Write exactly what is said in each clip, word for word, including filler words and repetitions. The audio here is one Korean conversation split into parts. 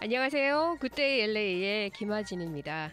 안녕하세요. 굿데이 엘에이의 김하진입니다.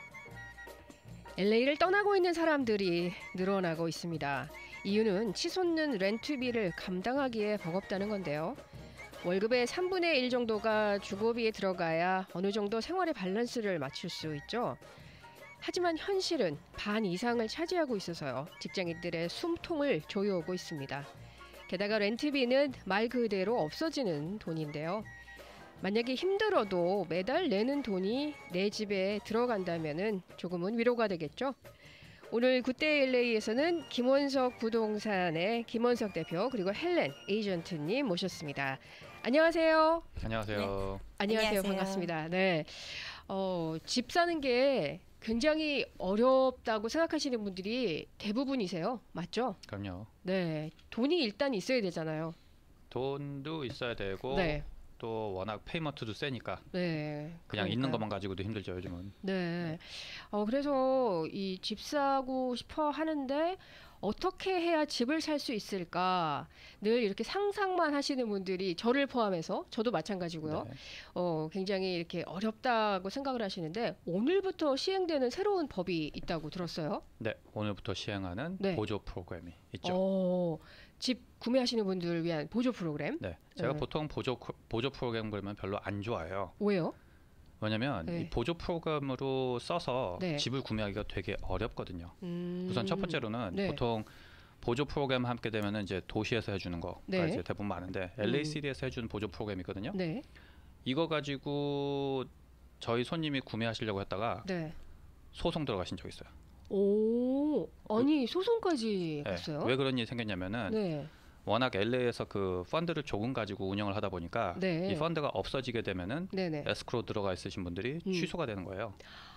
엘에이를 떠나고 있는 사람들이 늘어나고 있습니다. 이유는 치솟는 렌트비를 감당하기에 버겁다는 건데요. 월급의 삼분의 일 정도가 주거비에 들어가야 어느 정도 생활의 밸런스를 맞출 수 있죠. 하지만 현실은 반 이상을 차지하고 있어서요. 직장인들의 숨통을 조여오고 있습니다. 게다가 렌트비는 말 그대로 없어지는 돈인데요. 만약에 힘들어도 매달 내는 돈이 내 집에 들어간다면은 조금은 위로가 되겠죠. 오늘 굿데이 엘에이에서는 김원석 부동산의 김원석 대표 그리고 헬렌 에이전트님 모셨습니다. 안녕하세요. 안녕하세요. 네. 안녕하세요. 안녕하세요. 반갑습니다. 네, 어, 집 사는 게 굉장히 어렵다고 생각하시는 분들이 대부분이세요. 맞죠? 그럼요. 네, 돈이 일단 있어야 되잖아요. 돈도 있어야 되고 네. 또 워낙 페이먼트도 세니까 네, 그냥 그러니까요. 있는 것만 가지고도 힘들죠 요즘은. 네. 어, 그래서 이 집 사고 싶어 하는데 어떻게 해야 집을 살 수 있을까? 늘 이렇게 상상만 하시는 분들이 저를 포함해서 저도 마찬가지고요. 네. 어, 굉장히 이렇게 어렵다고 생각을 하시는데 오늘부터 시행되는 새로운 법이 있다고 들었어요. 네, 오늘부터 시행하는 네. 보조 프로그램이 있죠. 어, 집 구매하시는 분들을 위한 보조 프로그램. 네, 제가 네. 보통 보조 보조 프로그램 그러면 별로 안 좋아해요. 왜요? 왜냐면 네. 이 보조 프로그램으로 써서 네. 집을 구매하기가 되게 어렵거든요. 음, 우선 첫 번째로는 네. 보통 보조 프로그램 함께 되면은 이제 도시에서 해주는 거가 네. 이제 대부분 많은데 음. 엘에이시티에서 해주는 보조 프로그램이 있거든요. 네. 이거 가지고 저희 손님이 구매하시려고 했다가 네. 소송 들어가신 적 있어요. 오, 아니 소송까지 네. 갔어요? 왜 그런 일이 생겼냐면은 네. 워낙 엘에이에서 그 펀드를 조금 가지고 운영을 하다 보니까 네. 이 펀드가 없어지게 되면은 네네. 에스크로 들어가 있으신 분들이 음. 취소가 되는 거예요.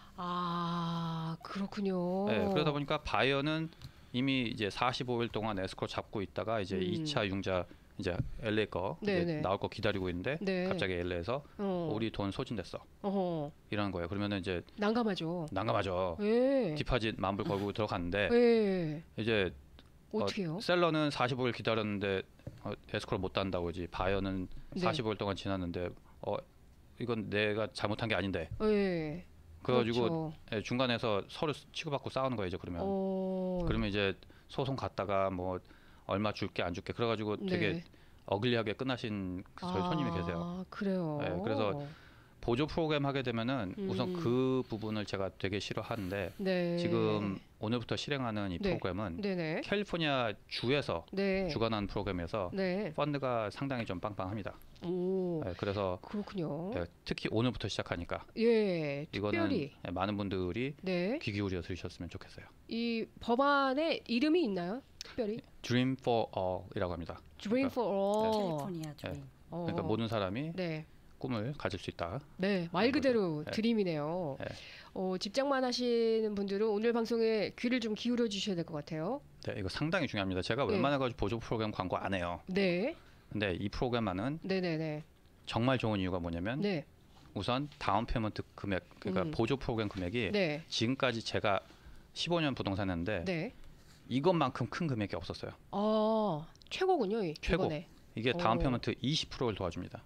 아, 그렇군요. 네, 그러다 보니까 바이어는 이미 이제 사십오 일 동안 에스크로 잡고 있다가 이제 음. 이 차 융자 이제 엘에이 거 이제 네네. 나올 거 기다리고 있는데 네. 갑자기 엘에이에서 어. 우리 돈 소진됐어 어허. 이러는 거예요. 그러면은 이제 난감하죠. 난감하죠. 예. 디파짓 만불 걸고 들어갔는데 예. 이제 어떻게요? 어, 셀러는 사십오 일 기다렸는데 어, 에스크로 못 단다고 지 바이어는 네. 사십오 일 동안 지났는데 어 이건 내가 잘못한 게 아닌데 예. 그래가지고 그렇죠. 예, 중간에서 서로 치고받고 싸우는 거예요 이제 그러면 어. 그러면 이제 소송 갔다가 뭐 얼마 줄게 안 줄게 그래가지고 되게 네. 어글리하게 끝나신 저희 아, 손님이 계세요. 그래요. 네, 그래서 보조 프로그램 하게 되면은 음. 우선 그 부분을 제가 되게 싫어하는데 네. 지금 오늘부터 실행하는 이 네. 프로그램은 네네. 캘리포니아 주에서 네. 주관하는 프로그램에서 네. 펀드가 상당히 좀 빵빵합니다. 오. 네, 그래서 그렇군요. 네, 특히 오늘부터 시작하니까 예. 이거는 특별히. 네, 많은 분들이 네. 귀 기울여 들으셨으면 좋겠어요. 이 법안에 이름이 있나요? 특별히? Dream for All이라고 합니다. Dream for all. 캘리포니아 주민. 어. 그러니까 모든 사람이 네. 꿈을 가질 수 있다. 네, 말 그대로 네. 드림이네요. 네. 어, 직장만 하시는 분들은 오늘 방송에 귀를 좀 기울여 주셔야 될 것 같아요. 네, 이거 상당히 중요합니다. 제가 네. 웬만해 가지고 보조 프로그램 광고 안 해요. 네, 근데 이 프로그램만은 네, 네, 네, 정말 좋은 이유가 뭐냐면 네, 우선 다운 페이먼트 금액 그러니까 음. 보조 프로그램 금액이 네, 지금까지 제가 십오 년 부동산 했는데 네. 이것만큼 큰 금액이 없었어요. 아, 최고군요, 이- 최고. 이번에. 이게 다운 어. 페이먼트 이십 퍼센트를 도와줍니다.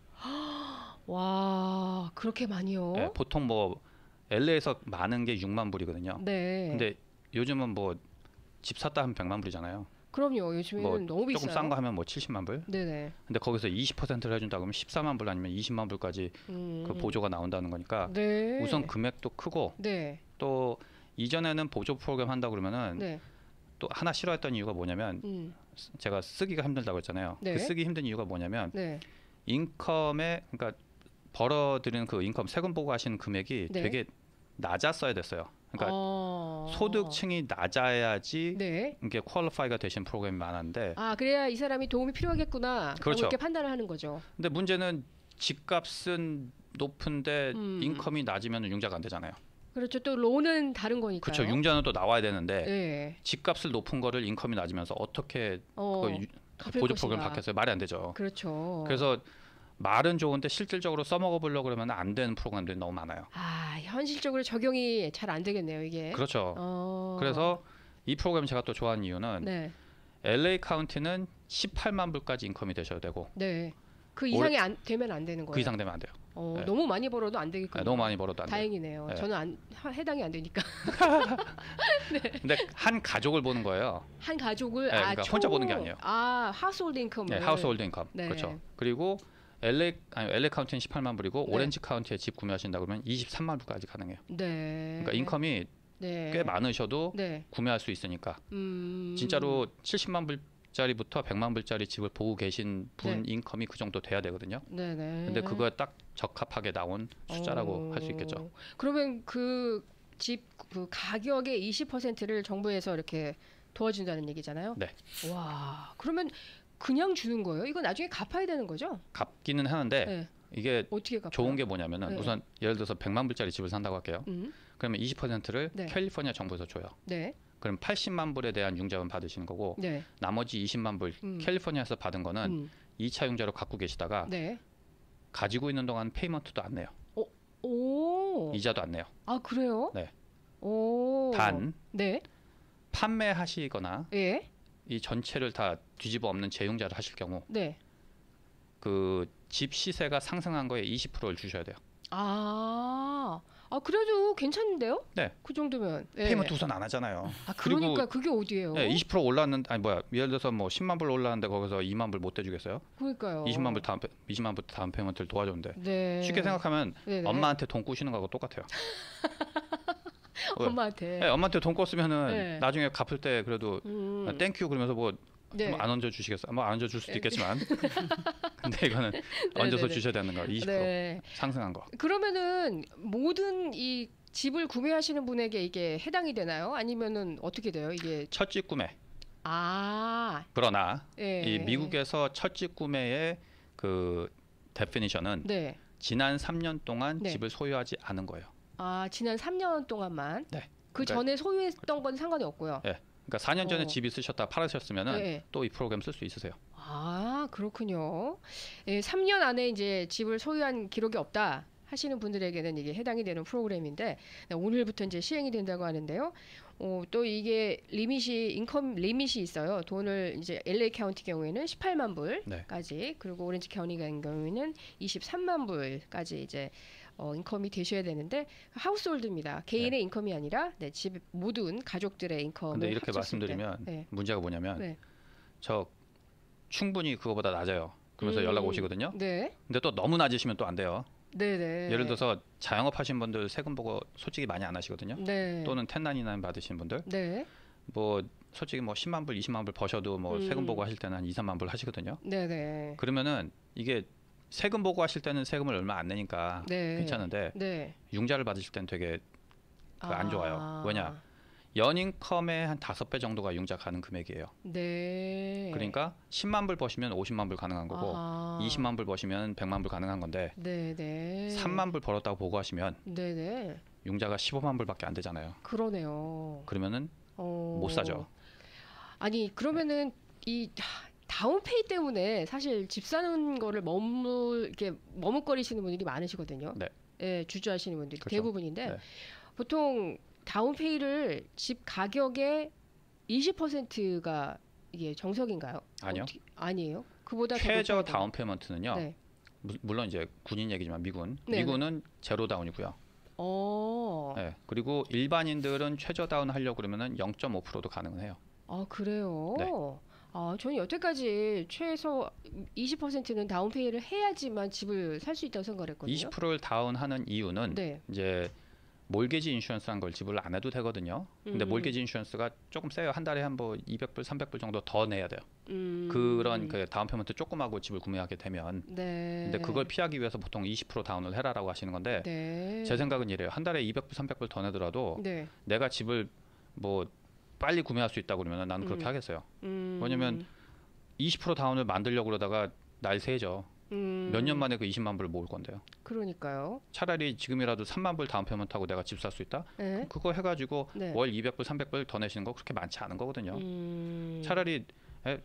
와, 그렇게 많이요? 네, 보통 뭐 엘에이에서 많은 게 육만 불이거든요. 네. 근데 요즘은 뭐 집 샀다 하면 백만 불이잖아요. 그럼요, 요즘에는 뭐 너무 비싸요. 조금 싼 거 하면 뭐 칠십만 불. 네네. 근데 거기서 이십 퍼센트를 해준다 그러면 십사만 불 아니면 이십만 불까지 음. 그 보조가 나온다는 거니까 네. 우선 금액도 크고 네, 또 이전에는 보조 프로그램 한다 그러면은 네. 또 하나 싫어했던 이유가 뭐냐면 음. 제가 쓰기가 힘들다고 했잖아요. 네. 그 쓰기 힘든 이유가 뭐냐면 네. 인컴에 그러니까 벌어들이는 그 인컴 세금 보고 하시는 금액이 네. 되게 낮았어야 됐어요. 그러니까 어. 소득층이 낮아야지 네. 이게 퀄리파이가 되신 프로그램이 많았는데 아, 그래야 이 사람이 도움이 필요하겠구나. 그렇죠. 이렇게 판단을 하는 거죠. 근데 문제는 집값은 높은데 음. 인컴이 낮으면 융자가 안 되잖아요. 그렇죠. 또 론은 다른 거니까요. 그렇죠. 융자는 또 나와야 되는데 네. 집값을 높은 거를 인컴이 낮으면서 어떻게 어, 그 유- 갚을 보조 프로그램 것인가. 바뀌었어요. 말이 안 되죠. 그렇죠. 그래서 말은 좋은데 실질적으로 써먹어 보려고 그러면 안 되는 프로그램들이 너무 많아요. 아, 현실적으로 적용이 잘 안 되겠네요, 이게. 그렇죠. 어. 그래서 이 프로그램 제가 또 좋아하는 이유는 네. 엘에이 카운티는 십팔만 불까지 인컴이 되셔야 되고 네. 그 이상이 안 되면 안 되는 거예요. 그 이상 되면 안 돼요. 어, 네. 너무 많이 벌어도 안 되겠군요. 네, 너무 많이 벌어도 안 돼요. 다행이네요. 네. 저는 안, 하- 해당이 안 되니까. 근데 한 가족을 보는 거예요. 한 가족을 네, 아, 그러니까 총- 혼자 보는 게 아니에요. 아, 하우스홀드 인컴을. 네, 하우스홀드 인컴. 네. 그렇죠. 그리고 엘에이 아니 엘에이 카운티는 십팔만 불이고 네. 오렌지 카운티에 집 구매하신다 그러면 이십삼만 불까지 가능해요. 네. 그러니까 인컴이 네. 꽤 많으셔도 네. 구매할 수 있으니까 음. 진짜로 칠십만 불짜리부터 백만 불짜리 집을 보고 계신 분 네. 인컴이 그 정도 돼야 되거든요. 네, 네. 근데 그거에 딱 적합하게 나온 숫자라고 어, 할 수 있겠죠. 그러면 그 집 그 가격의 이십 퍼센트를 정부에서 이렇게 도와준다는 얘기잖아요. 네. 와, 그러면 그냥 주는 거예요? 이거 나중에 갚아야 되는 거죠? 갚기는 하는데 네. 이게 어떻게 갚아요? 좋은 게 뭐냐면은 네. 우선 예를 들어서 백만 불짜리 집을 산다고 할게요. 음, 그러면 이십 퍼센트를 네. 캘리포니아 정부에서 줘요. 네, 그럼 팔십만 불에 대한 융자금 받으시는 거고 네, 나머지 이십만 불 음. 캘리포니아에서 받은 거는 음, 이 차 융자로 갖고 계시다가 네. 가지고 있는 동안 페이먼트도 안 내요. 오, 이자도 안 내요. 아 그래요? 네. 오, 단 네, 판매하시거나 예, 이 전체를 다 뒤집어 엎는 재융자를 하실 경우 네. 그 집 시세가 상승한 거에 이십 퍼센트를 주셔야 돼요. 아, 아 그래도 괜찮은데요? 네. 그 정도면. 예. 페이먼트 우선 안 하잖아요. 아 그리고 그러니까 그게 어디예요? 네, 이십 퍼센트 올랐는데 아니 뭐야 예를 들어서 뭐 십만 불 올랐는데 거기서 이만 불 못 대주겠어요? 그러니까요. 이십만 불 다음 페- 이십만 불 다음 페이먼트를 도와줬는데 네. 쉽게 생각하면 네네. 엄마한테 돈 꾸시는 거하고 똑같아요. 왜? 엄마한테. 네, 엄마한테 돈 꿨으면은 네. 나중에 갚을 때 그래도 음, 아, 땡큐 그러면서 뭐 네. 안 얹어 주시겠어요? 뭐 안 얹어 줄 수도 네. 있겠지만 근데 이거는 얹어서 네네. 주셔야 되는 거 이십 퍼센트 네. 상승한 거. 그러면은 모든 이 집을 구매하시는 분에게 이게 해당이 되나요? 아니면은 어떻게 돼요? 이게 첫 집 구매. 아, 그러나 예. 이 미국에서 첫 집 구매의 그 데피니션은 네. 지난 삼 년 동안 네. 집을 소유하지 않은 거예요. 아, 지난 삼 년 동안만. 네. 그 그러니까- 전에 소유했던 건 상관이 없고요. 예. 그러니까 사 년 전에 어. 집 있으셨다 팔으셨으면은 네. 또 이 프로그램 쓸 수 있으세요. 아, 그렇군요. 예, 삼 년 안에 이제 집을 소유한 기록이 없다 하시는 분들에게는 이게 해당이 되는 프로그램인데 네, 오늘부터 이제 시행이 된다고 하는데요. 어, 또 이게 리밋이 인컴 리밋이 있어요. 돈을 이제 엘에이 카운티 경우에는 십팔만 불까지 네. 그리고 오렌지 카운티 같은 경우에는 이십삼만 불까지 이제 어, 인컴이 되셔야 되는데 하우스홀드입니다. 개인의 인컴이 아니라 네, 집 모든 가족들의 인컴을 근데 이렇게 합쳤을 때. 말씀드리면 네. 문제가 뭐냐면 네. 저 충분히 그거보다 낮아요. 그러면서 음, 연락 오시거든요. 네. 근데 또 너무 낮으시면 또 안 돼요. 네네. 예를 들어서 자영업 하신 분들 세금 보고 솔직히 많이 안 하시거든요. 네. 또는 텐나인나인 받으신 분들 네. 뭐 솔직히 뭐 십만 불, 이십만 불 버셔도 뭐 음. 세금 보고 하실 때는 한 이, 삼만 불 하시거든요. 네네. 그러면은 이게 세금 보고 하실 때는 세금을 얼마 안 내니까 네. 괜찮은데 네. 융자를 받으실 때는 되게 그안 아. 좋아요. 왜냐? 연인컴의 한 다섯 배 정도가 융자 가는 금액이에요. 네. 그러니까 십만 불 버시면 오십만 불 가능한 거고 아하. 이십만 불 버시면 백만 불 가능한 건데 네네. 삼만 불 벌었다고 보고하시면 네네. 융자가 십오만 불밖에 안 되잖아요. 그러네요. 그러면은 어. 못 사죠. 아니 그러면은 이 하, 다운페이 때문에 사실 집 사는 거를 머물 이렇게 머뭇거리시는 분들이 많으시거든요. 네. 예, 주저하시는 분들이 그렇죠. 대부분인데 네. 보통 다운페이를 집 가격의 이십 퍼센트가 이게 정석인가요? 아니요. 어떻게- 아니에요. 그보다 더 최저 높아야 되나요? 다운 페이먼트는요. 네. 무- 물론 이제 군인 얘기지만 미군 네, 미군은 제로 다운이고요. 어. 네. 그리고 일반인들은 최저 다운 하려고 그러면은 영 점 오 퍼센트도 가능은 해요. 아, 그래요? 네. 아, 저는 여태까지 최소 이십 퍼센트는 다운페이를 해야지만 집을 살 수 있다고 생각했거든요. 이십 퍼센트를 다운하는 이유는 네. 이제 몰게지 인슈런스한 걸 지불을 안 해도 되거든요. 근데 음. 몰게지 인슈런스가 조금 세요. 한 달에 한 뭐 이백 불, 삼백 불 정도 더 내야 돼요. 음. 그런 그 다운 페이먼트 조금 하고 집을 구매하게 되면 네. 근데 그걸 피하기 위해서 보통 이십 퍼센트 다운을 해라라고 하시는 건데 네. 제 생각은 이래요. 한 달에 이백 불, 삼백 불 더 내더라도 네. 내가 집을 뭐 빨리 구매할 수 있다고 그러면 나는 그렇게 음. 하겠어요. 음. 왜냐면 이십 퍼센트 다운을 만들려고 그러다가 날 새죠. 음. 몇 년 만에 그 이십만 불을 모을 건데요. 그러니까요. 차라리 지금이라도 삼만 불 다운 페이먼트 하고 내가 집 살 수 있다? 네. 그거 해가지고 네. 월 이백 불, 삼백 불 더 내시는 거 그렇게 많지 않은 거거든요. 음. 차라리 에,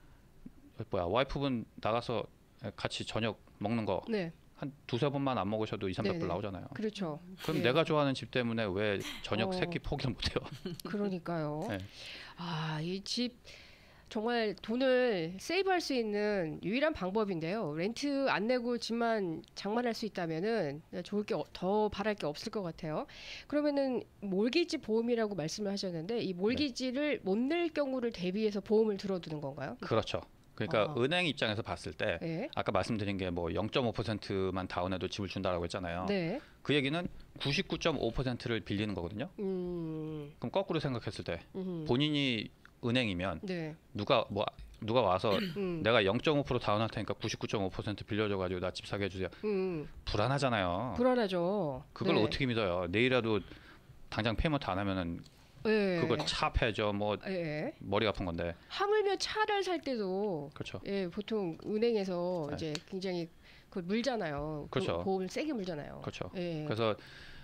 뭐야 와이프분 나가서 에, 같이 저녁 먹는 거 네. 한 두세 번만 안 먹으셔도 이삼백 불 네네. 나오잖아요. 그렇죠. 그럼 예. 내가 좋아하는 집 때문에 왜 저녁 어. 세 끼 포기를 못해요? 그러니까요. 네. 아, 이 집 정말 돈을 세이브할 수 있는 유일한 방법인데요. 렌트 안 내고 집만 장만할 수 있다면은 좋을 게 더 바랄 게 없을 것 같아요. 그러면은 몰기지 보험이라고 말씀을 하셨는데 이 몰기지를 못 낼 경우를 대비해서 보험을 들어두는 건가요? 그렇죠. 그러니까 아. 은행 입장에서 봤을 때 네. 아까 말씀드린 게 뭐 영 점 오 퍼센트만 다운해도 집을 준다라고 했잖아요. 네. 그 얘기는 구십구 점 오 퍼센트를 빌리는 거거든요. 음. 그럼 거꾸로 생각했을 때 음. 본인이 은행이면 네. 누가 뭐 누가 와서 음. 내가 영 점 오 퍼센트 다운할 테니까 구십구 점 오 퍼센트 빌려줘가지고 나 집 사게 해주세요. 음. 불안하잖아요. 불안하죠. 그걸 네. 어떻게 믿어요? 내일이라도 당장 페이먼트 안 하면은 네. 그거 차 패죠. 뭐 예. 머리 아픈 건데. 하물며 차를 살 때도 그렇죠. 예, 보통 은행에서 네. 이제 굉장히 그 물잖아요. 그렇죠. 보- 보험을 세게 물잖아요. 그렇죠. 예. 그래서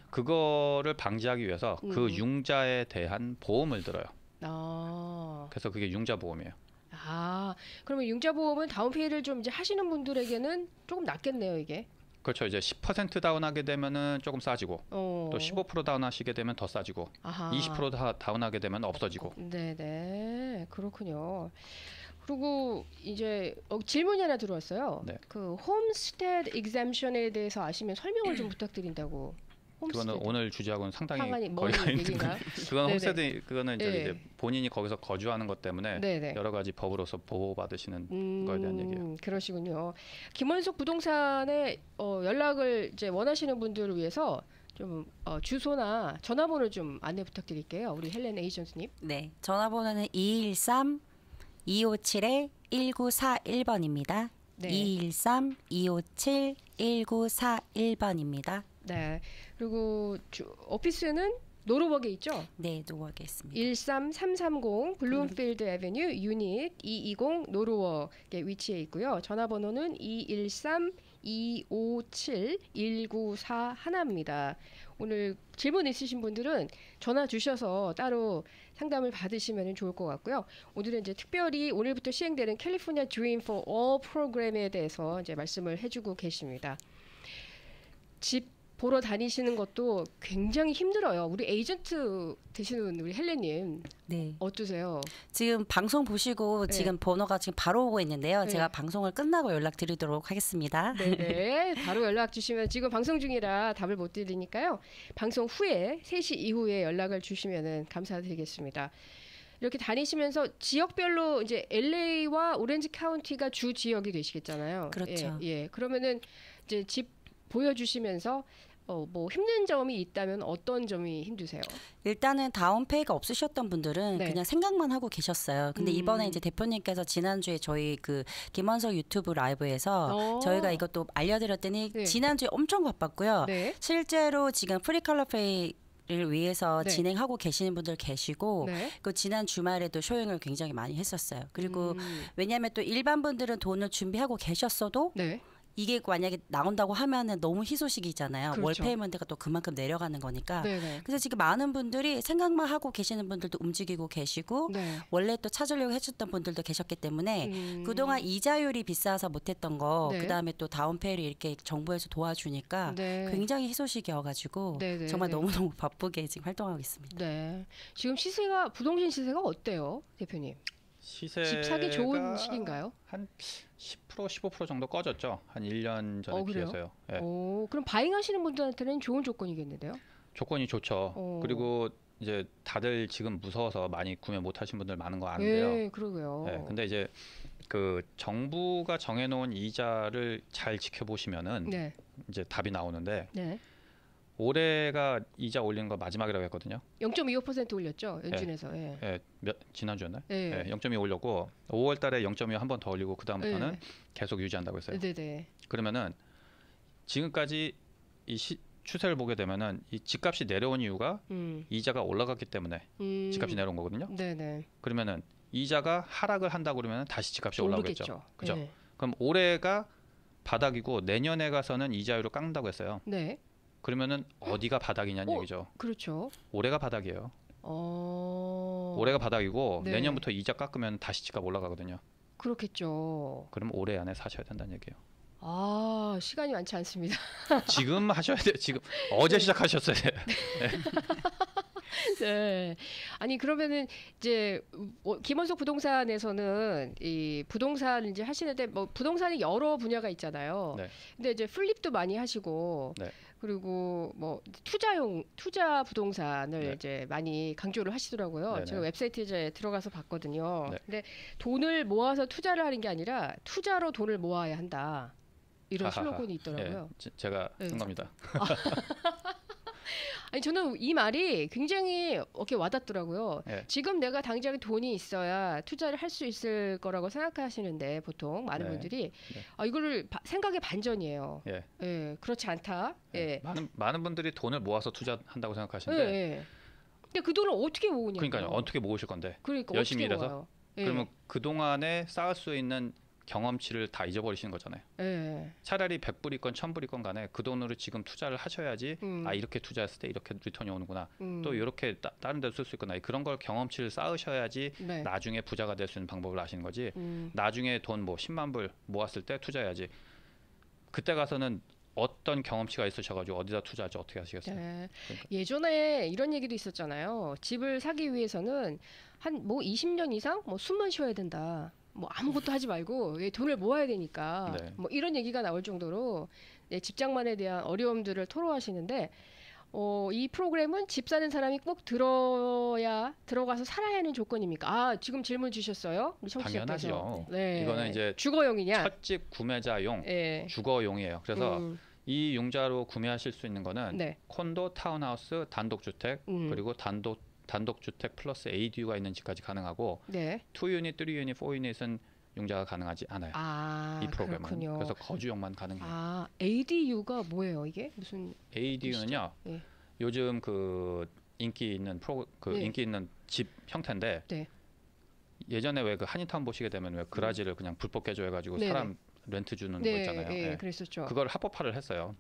그거를 방지하기 위해서 그 음. 융자에 대한 보험을 들어요. 아. 그래서 그게 융자 보험이에요. 아. 그러면 융자 보험은 다운페이를 좀 이제 하시는 분들에게는 조금 낫겠네요, 이게. 그렇죠. 이제 십 퍼센트 다운하게 되면은 조금 싸지고 어. 또 십오 퍼센트 다운하시게 되면 더 싸지고 아하. 이십 퍼센트 다, 다운하게 되면 없어지고. 네, 네. 그렇군요. 그리고 이제 어, 질문이 하나 들어왔어요. 네. 그 홈스테드 exemption에 대해서 아시면 설명을 좀 부탁드린다고. 그거는 홈스테드. 오늘 주제하고는 상당히 상관이 거리가 먼 있는 얘기인가요? 거. 그건 네네. 홈스테드 그거는 이제, 네. 이제 본인이 거기서 거주하는 것 때문에 네네. 여러 가지 법으로서 보호받으시는 음, 거에 대한 얘기예요. 그러시군요. 김원석 부동산에 어, 연락을 이제 원하시는 분들을 위해서 좀 어, 주소나 전화번호 좀 안내 부탁드릴게요. 우리 헬렌 에이전트님. 네, 전화번호는 이일삼 이오칠 일구사일 번입니다. 네. 이일삼 이오칠 일구사일 번입니다. 네. 그리고 주, 오피스는 노르벅에 있죠? 네, 노워게 있습니다. 일삼삼삼공 블룸필드 애베뉴 유닛 이이공 노르웍에 위치해 있고요. 전화번호는 이일삼 이오칠 일구사일입니다. 오늘 질문 있으신 분들은 전화 주셔서 따로 상담을 받으시면 좋을 것 같고요. 오늘은 이제 특별히 오늘부터 시행되는 캘리포니아 Dream for All 프로그램에 대해서 이제 말씀을 해주고 계십니다. 집 보러 다니시는 것도 굉장히 힘들어요. 우리 에이전트 되시는 우리 헬렌님 네, 어떠세요? 지금 방송 보시고 네. 지금 번호가 지금 바로 오고 있는데요. 네. 제가 방송을 끝나고 연락드리도록 하겠습니다. 네네. 바로 연락 주시면 지금 방송 중이라 답을 못 드리니까요. 방송 후에 세 시 이후에 연락을 주시면 감사드리겠습니다. 이렇게 다니시면서 지역별로 이제 엘에이와 오렌지 카운티가 주 지역이 되시겠잖아요. 그렇죠. 예, 예. 그러면은 이제 집 보여주시면서 어, 뭐 힘든 점이 있다면 어떤 점이 힘드세요? 일단은 다운페이가 없으셨던 분들은 네. 그냥 생각만 하고 계셨어요. 근데 음. 이번에 이제 대표님께서 지난주에 저희 그 김원석 유튜브 라이브에서 어. 저희가 이것도 알려드렸더니 네. 지난주에 엄청 바빴고요. 네. 실제로 지금 프리컬러페이 를 위해서 네. 진행하고 계시는 분들 계시고 네. 그 지난 주말에도 쇼잉을 굉장히 많이 했었어요. 그리고 음. 왜냐하면 또 일반 분들은 돈을 준비하고 계셨어도 네. 이게 만약에 나온다고 하면은 너무 희소식이잖아요. 월 그렇죠. 페이먼트가 또 그만큼 내려가는 거니까. 네네. 그래서 지금 많은 분들이 생각만 하고 계시는 분들도 움직이고 계시고 네. 원래 또 찾으려고 해주셨던 분들도 계셨기 때문에 음. 그동안 이자율이 비싸서 못했던 거 네. 그다음에 또 다운페이를 이렇게 정부에서 도와주니까 네. 굉장히 희소식이어가지고 네네. 정말 너무너무 바쁘게 지금 활동하고 있습니다. 네. 지금 시세가 부동산 시세가 어때요, 대표님? 시세가 집 사기 좋은 시기인가요? 한 십 퍼센트 십오 퍼센트 정도 꺼졌죠. 한 일 년 전에 어, 그래요? 비해서요. 예. 오, 그럼 바잉하시는 분들한테는 좋은 조건이겠는데요? 조건이 좋죠. 어. 그리고 이제 다들 지금 무서워서 많이 구매 못 하신 분들 많은 거 아는데요. 네, 그러게요. 예, 근데 이제 그 정부가 정해놓은 이자를 잘 지켜보시면은 네, 이제 답이 나오는데 네. 올해가 이자 올리는 거 마지막이라고 했거든요. 영 점 이오 퍼센트 올렸죠, 연준에서. 예. 예, 몇, 지난주였나요? 네. 예, 영 점 이 올렸고 오월 달에 영 점 이 한 번 더 올리고 그 다음부터는 네. 계속 유지한다고 했어요. 네, 네. 그러면은 지금까지 이 시, 추세를 보게 되면은 이 집값이 내려온 이유가 음. 이자가 올라갔기 때문에 음. 집값이 내려온 거거든요. 네, 네. 그러면은 이자가 하락을 한다 그러면 다시 집값이 올라오겠죠. 오르겠죠. 그죠? 네. 그럼 올해가 바닥이고 내년에 가서는 이자율을 깎는다고 했어요. 네. 그러면은 어디가 바닥이냐는 어? 얘기죠. 그렇죠. 올해가 바닥이에요. 어. 올해가 바닥이고 네. 내년부터 이자 깎으면 다시 집값 올라가거든요. 그렇겠죠. 그럼 올해 안에 사셔야 된다는 얘기예요. 아, 시간이 많지 않습니다. 지금 하셔야 돼요. 지금 어제 시작하셨어요. 네. 아니 그러면은 이제 어, 김원석 부동산에서는 이 부동산 이제 하시는데 뭐 부동산이 여러 분야가 있잖아요. 네. 근데 이제 플립도 많이 하시고 네. 그리고 뭐 투자용 투자 부동산을 네. 이제 많이 강조를 하시더라고요. 네네. 제가 웹사이트에 이제 들어가서 봤거든요. 네. 근데 돈을 모아서 투자를 하는 게 아니라 투자로 돈을 모아야 한다. 이런 하하하. 슬로건이 있더라고요. 예, 제- 제가 네. 쓴 겁니다. 아니 저는 이 말이 굉장히 이렇게 와닿더라고요. 예. 지금 내가 당장 돈이 있어야 투자를 할 수 있을 거라고 생각하시는데 보통 많은 네. 분들이 네. 아, 이거를 바- 생각의 반전이에요. 예. 예, 그렇지 않다. 예. 예. 많은 많은 분들이 돈을 모아서 투자한다고 예, 생각하시는데 예. 근데 그 돈을 어떻게 모으냐고. 그러니까요. 어떻게 모으실 건데? 그러니까 열심히 어떻게 일해서? 모아요? 예. 그러면 그 동안에 쌓을 수 있는 경험치를 다 잊어버리시는 거잖아요. 예. 차라리 백 불이건 천 불이건 간에 그 돈으로 지금 투자를 하셔야지 음. 아 이렇게 투자했을 때 이렇게 리턴이 오는구나. 음. 또 이렇게 따, 다른 데도 쓸 수 있구나. 그런 걸 경험치를 쌓으셔야지 네. 나중에 부자가 될 수 있는 방법을 아시는 거지. 음. 나중에 돈 뭐 십만 불 모았을 때 투자해야지. 그때 가서는 어떤 경험치가 있으셔가지고 어디다 투자하지 어떻게 하시겠어요? 네. 그러니까. 예전에 이런 얘기도 있었잖아요. 집을 사기 위해서는 한 뭐 이십 년 이상 뭐 숨만 쉬어야 된다. 뭐 아무것도 하지 말고 예, 돈을 모아야 되니까 네. 뭐 이런 얘기가 나올 정도로 예, 집장만에 대한 어려움들을 토로하시는데 어, 이 프로그램은 집 사는 사람이 꼭 들어야 들어가서 살아야 하는 조건입니까? 아 지금 질문 주셨어요, 우리 청취자께서. 당연하죠. 네. 이거는 이제 주거용이냐? 첫 집 구매자용 예. 주거용이에요. 그래서 음, 이 융자로 구매하실 수 있는 거는 네. 콘도, 타운하우스, 단독주택 음, 그리고 단독 단독주택 플러스 에이디유가 있는 집까지 가능하고 네. 투 유닛, 쓰리 유닛, 포 유닛은 융자가 가능하지 않아요. 아 이 프로그램은. 그렇군요. 그래서 거주용만 가능해요. 아 에이디유가 뭐예요 이게 무슨? 에이디유는요. 예. 요즘 그 인기 있는 프로 그 네. 인기 있는 집 형태인데 네. 예전에 왜 그 한인타운 보시게 되면 왜 그라지를 그냥 불법 개조해가지고 네네. 사람 렌트 주는 거 네, 있잖아요. 예, 예. 그랬었죠. 그걸 합법화를 했어요.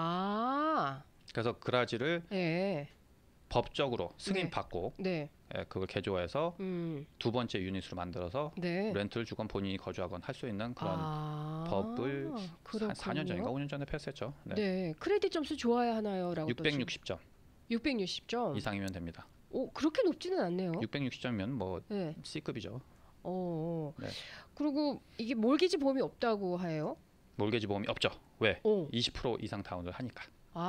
아, 그래서 그라지를 예, 법적으로 승인 네. 받고 네, 예, 그걸 개조해서 음, 두 번째 유닛으로 만들어서 네. 렌트를 주건 본인이 거주하건 할 수 있는 그런 아, 법을 그렇군요. 한 사 년 전인가 오 년 전에 패스했죠. 네. 네, 크레딧 점수 좋아야 하나요?라고 육백육십 점 육백육십 점. 이상이면 됩니다. 오, 그렇게 높지는 않네요. 육백육십 점이면 뭐 네, C급이죠. 어, 어. 네. 그리고 이게 몰기지 보험이 없다고 해요? 몰개지 보험이 없죠. 왜? 오, 이십 퍼센트 이상 다운을 하니까.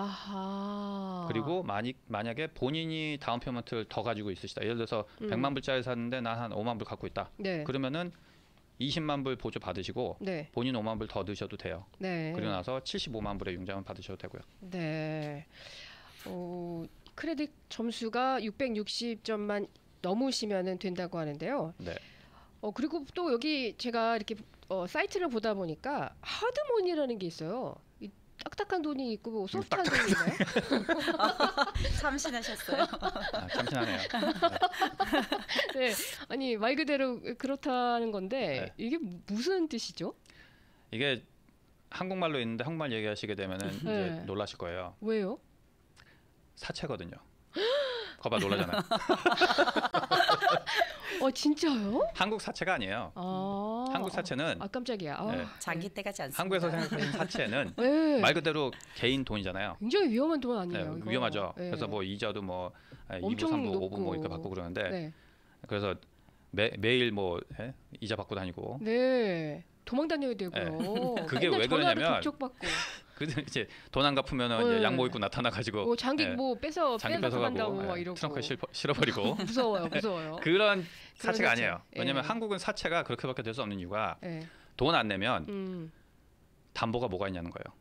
아하. 그리고 만약 만약에 본인이 다운 페이먼트를 더 가지고 있으시다. 예를 들어서 음. 백만 불짜리 샀는데 난 한 오만 불 갖고 있다. 네, 그러면은 이십만 불 보조 받으시고 네, 본인 오만 불 더 넣으셔도 돼요. 네. 그리고 나서 칠십오만 불의 융자만 받으셔도 되고요. 네. 어, 크레딧 점수가 육백육십 점만 넘으시면 된다고 하는데요. 네. 어, 그리고 또 여기 제가 이렇게 어, 사이트를 보다 보니까 하드머니라는 게 있어요. 이 딱딱한 돈이 있고 뭐 소프트한 돈이 있나요? 참신하셨어요. 아, 참신하네요. 네. 아니 말 그대로 그렇다는 건데 네. 이게 무슨 뜻이죠? 이게 한국말로 있는데 한국말 얘기하시게 되면은 이제 네. 놀라실 거예요. 왜요? 사채거든요. 거봐 놀라잖아요. 어 진짜요? 한국 사채가 아니에요. 아, 한국 사채는 아 깜짝이야. 아, 네. 장기 때 가지 않습니다. 한국에서 생각하는 사채는 네. 말 그대로 개인 돈이잖아요. 굉장히 위험한 돈 네, 아니에요? 이거? 위험하죠. 네. 그래서 뭐 이자도 뭐 이 부, 엄청 삼 부, 오 부 높고. 뭐 이렇게 받고 그러는데 네. 그래서 매, 매일 뭐 예? 이자 받고 다니고 네. 도망 다녀야 되고요. 그게 맨날 왜 전화로 그러냐면 독촉받고. 그래서 이제 돈 안 갚으면은 네. 이제 양모 입고 나타나 가지고 뭐 장기 네. 뭐 뺏어 장기 뺏어 뺏어가고 간다고 예, 막 이러고. 트렁크에 실어, 실어버리고 무서워요, 무서워요. 그런 사채가 사채. 아니에요. 왜냐면 예. 한국은 사채가 그렇게밖에 될 수 없는 이유가 네. 돈 안 내면 음. 담보가 뭐가 있냐는 거예요.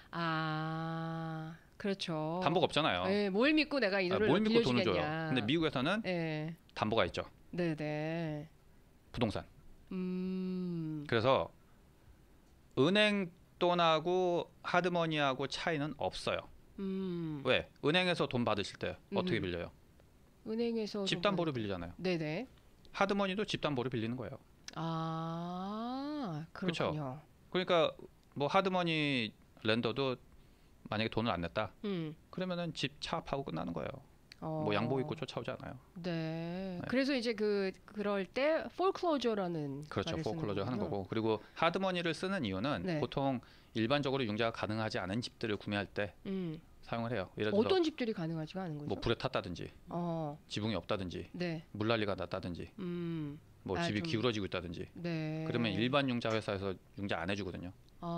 아, 그렇죠. 담보가 없잖아요. 네, 뭘 믿고 내가 이 아, 돈을 뭘 믿고 돈을 줘요. 빌려주겠냐. 근데 미국에서는 네, 담보가 있죠. 네, 네. 부동산. 음, 그래서 은행 돈하고 하드머니하고 차이는 없어요. 음. 왜? 은행에서 돈 받으실 때 어떻게 음. 빌려요? 은행에서 집담보로 빌리잖아요. 네, 네. 하드머니도 집담보로 빌리는 거예요. 아, 그쵸. 그렇군요. 그러니까 뭐 하드머니 렌더도 만약에 돈을 안 냈다. 음. 그러면은 집 차압하고 끝나는 거예요. 어. 뭐 양보 있고 쫓아오지 않아요. 네. 그래서 이제 그 그럴 때 foreclosure라는 그렇죠. 말을 쓰는 포클로저 하는 거군요. 거고. 그리고 하드머니를 쓰는 이유는 네. 보통 일반적으로 융자가 가능하지 않은 집들을 구매할 때 음. 사용을 해요. 예를 들어서 어떤 집들이 가능하지가 않은 거죠? 뭐 불에 탔다든지, 어, 지붕이 없다든지, 네, 물난리가 났다든지, 음, 뭐 아, 집이 좀- 기울어지고 있다든지. 네. 그러면 일반 융자 회사에서 융자 안 해주거든요.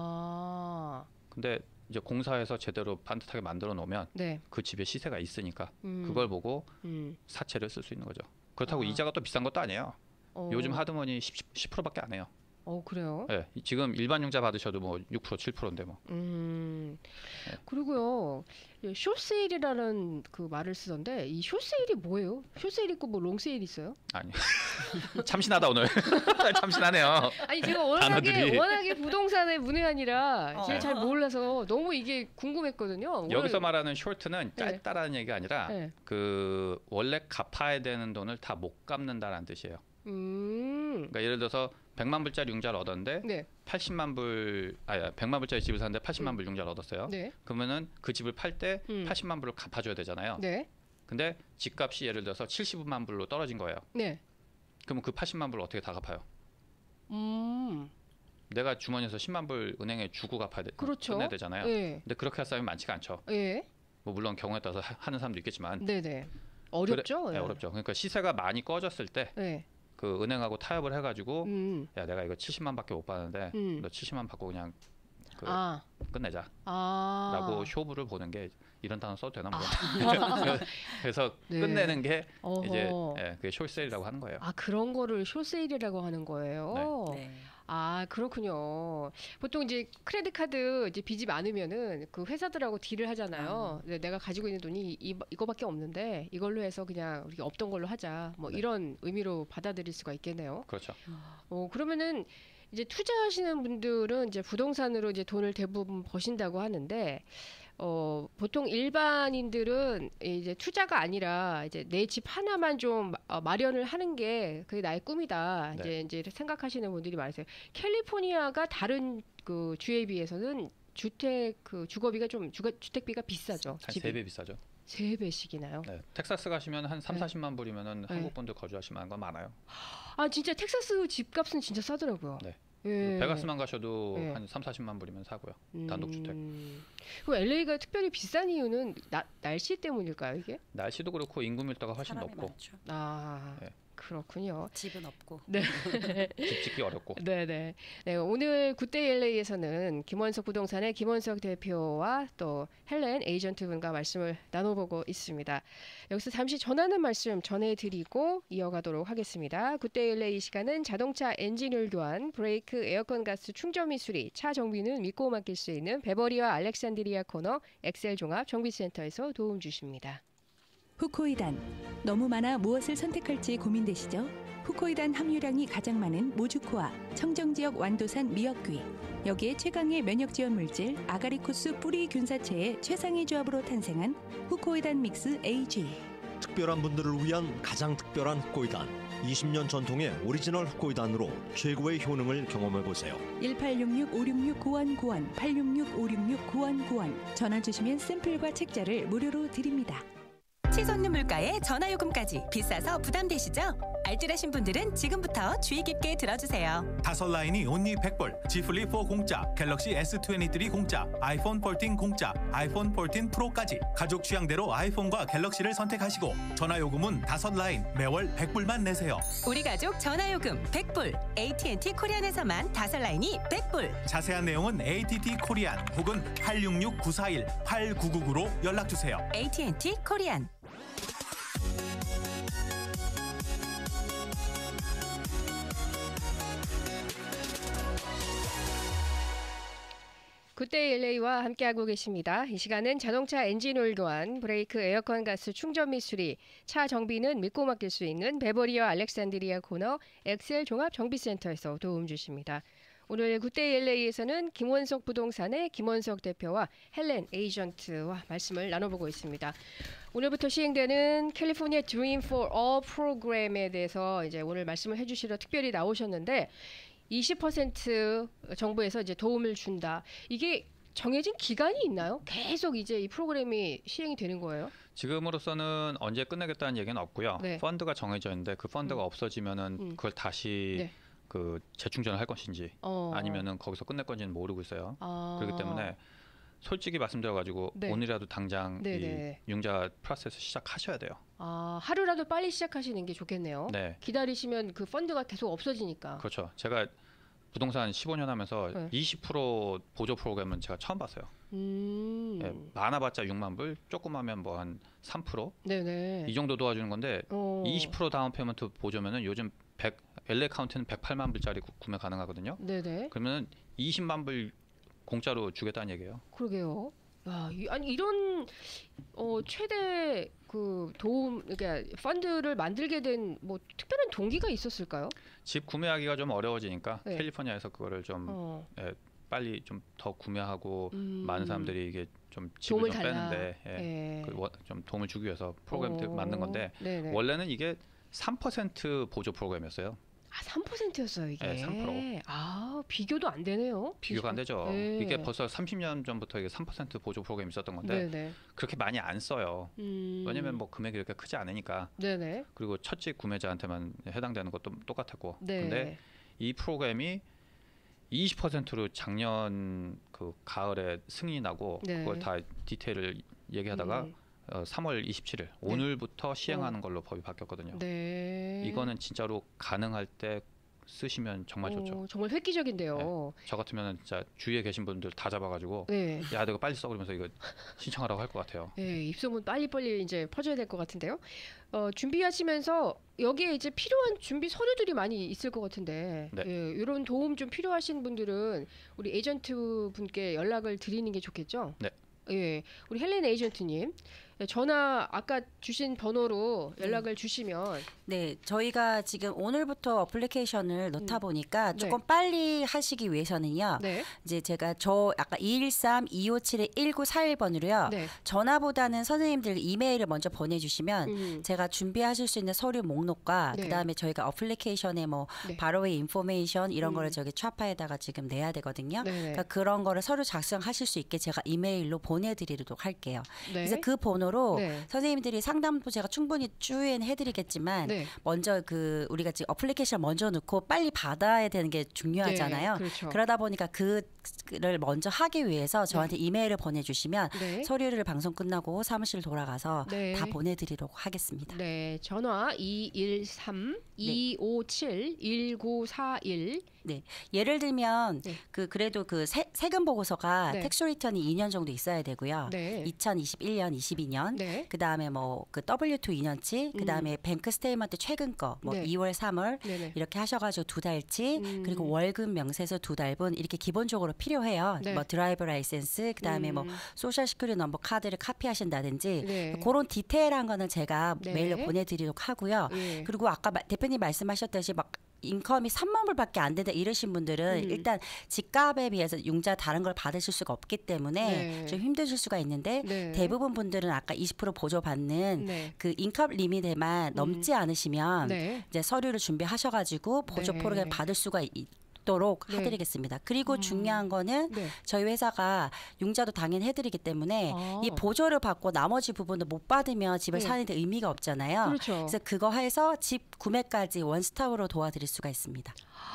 아, 근데 이제 공사해서 제대로 반듯하게 만들어 놓으면 네, 그 집에 시세가 있으니까 음, 그걸 보고 음, 사채를 쓸 수 있는 거죠. 그렇다고 아. 이자가 또 비싼 것도 아니에요. 어, 요즘 하드머니 십 퍼센트밖에 안 해요. 어 그래요? 예, 지금 일반 융자 받으셔도 뭐 육 퍼센트, 칠 퍼센트인데 뭐. 음, 네. 그리고요, 예, 숏세일이라는 그 말을 쓰던데 이 숏세일이 뭐예요? 숏세일 있고 뭐 롱세일 있어요? 아니. 참신하다 오늘. 참신하네요. 아니 제가 워낙에 단어들이. 워낙에 부동산의 문외한이라 어. 제가 잘 몰라서 너무 이게 궁금했거든요. 오늘- 여기서 말하는 숏은 네. 짧다라는 얘기가 아니라 네. 그 원래 갚아야 되는 돈을 다 못 갚는다라는 뜻이에요. 음, 그러니까 예를 들어서 백만 불짜리 융자를 얻었는데 네, 팔십만 불, 아야 백만 불짜리 집을 샀는데 팔십만 불 융자를 얻었어요. 네, 그러면은 그 집을 팔 때 음. 팔십만 불을 갚아줘야 되잖아요. 네, 근데 집값이 예를 들어서 칠십만 불로 떨어진 거예요. 네, 그러면 그 팔십만 불을 어떻게 다 갚아요? 음, 내가 주머니에서 십만 불 은행에 주고 갚아야 돼. 그렇죠. 끝내야 되잖아요. 예, 근데 그렇게 할 사람이 많지가 않죠. 예, 뭐 물론 경우에 따라서 하- 하는 사람도 있겠지만 네, 네, 어렵죠. 그래- 네, 예. 어렵죠. 그러니까 시세가 많이 꺼졌을 때 예, 그 은행하고 타협을 해가지고 음, 야 내가 이거 칠십만밖에 못 받는데 음. 너 칠십만 받고 그냥 그 아, 끝내자라고 아, 쇼부를 보는 게 이런 단어 써도 되나 모르겠어요. 그래서 네. 끝내는 게 어허. 이제 예, 그게 숏세일이라고 하는 거예요. 아 그런 거를 숏세일이라고 하는 거예요. 네. 아 그렇군요. 보통 이제 크레딧 카드 이제 빚이 많으면은 그 회사들하고 딜을 하잖아요. 네, 내가 가지고 있는 돈이 이, 이거밖에 없는데 이걸로 해서 그냥 우리가 없던 걸로 하자. 뭐 네. 이런 의미로 받아들일 수가 있겠네요. 그렇죠. 어 그러면은 이제 투자하시는 분들은 이제 부동산으로 이제 돈을 대부분 버신다고 하는데 어 보통 일반인들은 이제 투자가 아니라 이제 내 집 하나만 좀 어, 마련을 하는 게 그게 나의 꿈이다. 네. 이제 이제 생각하시는 분들이 많으세요. 캘리포니아가 다른 그 주에 비해서는 주택 그 주거비가 좀 주거, 주택비가 비싸죠. 한 집이 세 배 비싸죠. 세 배씩이나요? 네. 텍사스 가시면 한 삼, 네. 사십만 불이면은 네. 한국 분들 거주하실 만한 건 많아요. 아 진짜 텍사스 집값은 진짜 싸더라고요. 네. 예. 베가스만 가셔도 네. 한 삼, 사십만 불이면 사고요. 단독주택. 음, 그 엘에이가 특별히 비싼 이유는 나, 날씨 때문일까요, 이게? 날씨도 그렇고 인구 밀도가 훨씬 사람이 높고 많죠. 아, 네. 그렇군요. 집은 없고. 집 짓기 어렵고. 네네. 네, 오늘 굿데이 엘에이에서는 김원석 부동산의 김원석 대표와 또 헬렌 에이전트분과 말씀을 나눠보고 있습니다. 여기서 잠시 전하는 말씀 전해드리고 이어가도록 하겠습니다. 굿데이 엘에이 시간은 자동차 엔진오일 교환, 브레이크, 에어컨 가스 충전 및 수리, 차 정비는 믿고 맡길 수 있는 베버리와 알렉산드리아 코너 엑셀 종합 정비센터에서 도움 주십니다. 후코이단. 너무 많아 무엇을 선택할지 고민되시죠? 후코이단 함유량이 가장 많은 모주코아, 청정지역 완도산 미역귀. 여기에 최강의 면역 지원 물질 아가리코스 뿌리 균사체의 최상의 조합으로 탄생한 후코이단 믹스 에이지. 특별한 분들을 위한 가장 특별한 후코이단. 이십 년 전통의 오리지널 후코이단으로 최고의 효능을 경험해보세요. 일팔육육 오육육 구일구일 팔육육 오육육 구일구일 전화 주시면 샘플과 책자를 무료로 드립니다. 치솟는 물가에 전화요금까지 비싸서 부담되시죠? 알뜰하신 분들은 지금부터 주의 깊게 들어주세요. 다섯 라인이 온리 백 불, G 플립 사 공짜, 갤럭시 에스 이십삼 공짜, 아이폰 십사 공짜, 아이폰 십사 프로까지 가족 취향대로 아이폰과 갤럭시를 선택하시고 전화요금은 다섯 라인 매월 백 불만 내세요. 우리 가족 전화요금 백 불, 에이티앤티 코리안에서만 다섯 라인이 백 불. 자세한 내용은 에이티티 코리안 혹은 팔육육 구사일 팔구구구로 연락주세요. 에이티앤티 코리안. 굿데이 엘에이와 함께하고 계십니다. 이 시간은 자동차 엔진오일 교환, 브레이크, 에어컨 가스 충전 및 수리, 차 정비는 믿고 맡길 수 있는 베버리와 알렉산드리아 코너 엑셀 종합 정비센터에서 도움 주십니다. 오늘 굿데이 엘에이에서는 김원석 부동산의 김원석 대표와 헬렌 에이전트와 말씀을 나눠보고 있습니다. 오늘부터 시행되는 캘리포니아 Dream for All 프로그램에 대해서 이제 오늘 말씀을 해주시러 특별히 나오셨는데 이십 퍼센트 정부에서 이제 도움을 준다. 이게 정해진 기간이 있나요? 계속 이제 이 프로그램이 시행이 되는 거예요? 지금으로서는 언제 끝내겠다는 얘기는 없고요. 네. 펀드가 정해져 있는데 그 펀드가 음. 없어지면은 음. 그걸 다시 네. 그 재충전을 할 것인지 어. 아니면은 거기서 끝낼 건지는 모르고 있어요. 아. 그렇기 때문에 솔직히 말씀드려가지고 네. 오늘이라도 당장 네네. 이 융자 프로세스 시작하셔야 돼요. 아, 하루라도 빨리 시작하시는 게 좋겠네요. 네, 기다리시면 그 펀드가 계속 없어지니까. 그렇죠. 제가 부동산 십오 년 하면서 네. 이십 퍼센트 보조 프로그램은 제가 처음 봤어요. 음. 예, 많아봤자 육만 불, 조금 하면 뭐 한 삼 퍼센트 네네. 이 정도 도와주는 건데 어. 이십 퍼센트 다운 페이먼트 보조면은 요즘 백 엘에이 카운티는 백팔만 불짜리 구- 구매 가능하거든요. 네네. 그러면은 이십만 불 공짜로 주겠다는 얘기예요. 그러게요. 야, 이, 아니 이런 어, 최대 그 도움, 그러니까 펀드를 만들게 된 뭐 특별한 동기가 있었을까요? 집 구매하기가 좀 어려워지니까 네. 캘리포니아에서 그거를 좀 어. 예, 빨리 좀 더 구매하고 음. 많은 사람들이 이게 좀 집을 도움을 좀 달라. 빼는데 예, 예. 그 워- 좀 도움을 주기 위해서 프로그램 어. 만든 건데 네네. 원래는 이게 삼 퍼센트 보조 프로그램이었어요. 아, 삼 퍼센트였어요 이게. 네, 삼 퍼센트. 아, 비교도 안 되네요. 비교가 안 되죠. 네. 이게 벌써 삼십 년 전부터 이게 삼 퍼센트 보조 프로그램이 있었던 건데 네네. 그렇게 많이 안 써요. 음. 왜냐면 뭐 금액이 그렇게 크지 않으니까. 네네. 그리고 첫 집 구매자한테만 해당되는 것도 똑같았고. 네. 근데 이 프로그램이 이십 퍼센트로 작년 그 가을에 승인이 나고 네. 그걸 다 디테일을 얘기하다가 음. 어, 삼월 이십칠일 오늘부터 시행하는 걸로 법이 바뀌었거든요. 네. 이거는 진짜로 가능할 때 쓰시면 정말 좋죠. 어, 정말 획기적인데요. 저 같으면 진짜 주위에 계신 분들 다 잡아가지고 네. 야 내가 빨리 써 그러면서 이거 신청하라고 할 것 같아요. 네, 입소문 빨리빨리 이제 퍼져야 될 것 같은데요. 어, 준비하시면서 여기에 이제 필요한 준비 서류들이 많이 있을 것 같은데, 네. 예, 이런 도움 좀 필요하신 분들은 우리 에이전트 분께 연락을 드리는 게 좋겠죠. 네. 예, 우리 헬렌 에이전트님 전화 아까 주신 번호로 연락을 주시면 네, 저희가 지금 오늘부터 어플리케이션을 넣다 음. 보니까 네. 조금 빨리 하시기 위해서는요. 네, 이제 제가 저 아까 이일삼 이오칠 일구사일 번으로요. 네, 전화보다는 선생님들 이메일을 먼저 보내주시면 음, 제가 준비하실 수 있는 서류 목록과 네. 그다음에 저희가 어플리케이션에 뭐 네. 바로의 인포메이션 이런 음. 거를 저기 차파에다가 지금 내야 되거든요. 네, 네, 그러니까 그런 거를 서류 작성하실 수 있게 제가 이메일로 보내드리도록 할게요. 네, 그래서 그 번호로 네. 선생님들이 상담도 제가 충분히 주의해드리겠지만 네. 먼저 그 우리가 지금 어플리케이션 먼저 넣고 빨리 받아야 되는 게 중요하잖아요. 네, 그렇죠. 그러다 보니까 그를 먼저 하기 위해서 저한테 이메일을 보내주시면 네. 서류를 방송 끝나고 사무실 돌아가서 네. 다 보내드리도록 하겠습니다. 네, 전화 이일삼 이오칠 일구사일. 예를 들면 네. 그 그래도 그 세, 세금 보고서가 네. 텍스 리턴이 이 년 정도 있어야 되고요. 네. 이천이십일 년, 이십이 년. 네. 그다음에 뭐 그 더블유 투 이 년치, 그다음에 뱅크 스테이먼트 최근 거 뭐 네. 이월, 삼월 네네. 이렇게 하셔가지고 두 달치 음. 그리고 월급 명세서 두 달분 이렇게 기본적으로 필요해요. 네. 뭐 드라이버 라이센스 그다음에 뭐 음. 소셜 시큐리티 넘버 카드를 카피하신다든지 네. 그런 디테일한 거는 제가 네. 메일로 보내드리도록 하고요. 예. 그리고 아까 마- 대표님 말씀하셨듯이 막 인컴이 삼만 불밖에 안 된다 이러신 분들은 음. 일단 집값에 비해서 융자 다른 걸 받으실 수가 없기 때문에 네. 좀 힘드실 수가 있는데 네. 대부분 분들은 아까 이십 퍼센트 보조받는 네. 그 인컴 리밋에만 넘지 않으시면 네. 이제 서류를 준비하셔가지고 보조 네. 프로그램 받을 수가 있도록 네. 해드리겠습니다. 그리고 음. 중요한 거는 네. 저희 회사가 융자도 당연히 해드리기 때문에 아. 이 보조를 받고 나머지 부분을 못 받으면 집을 네. 사는데 의미가 없잖아요. 그렇죠. 그래서 그거 해서 집 구매까지 원스톱으로 도와드릴 수가 있습니다.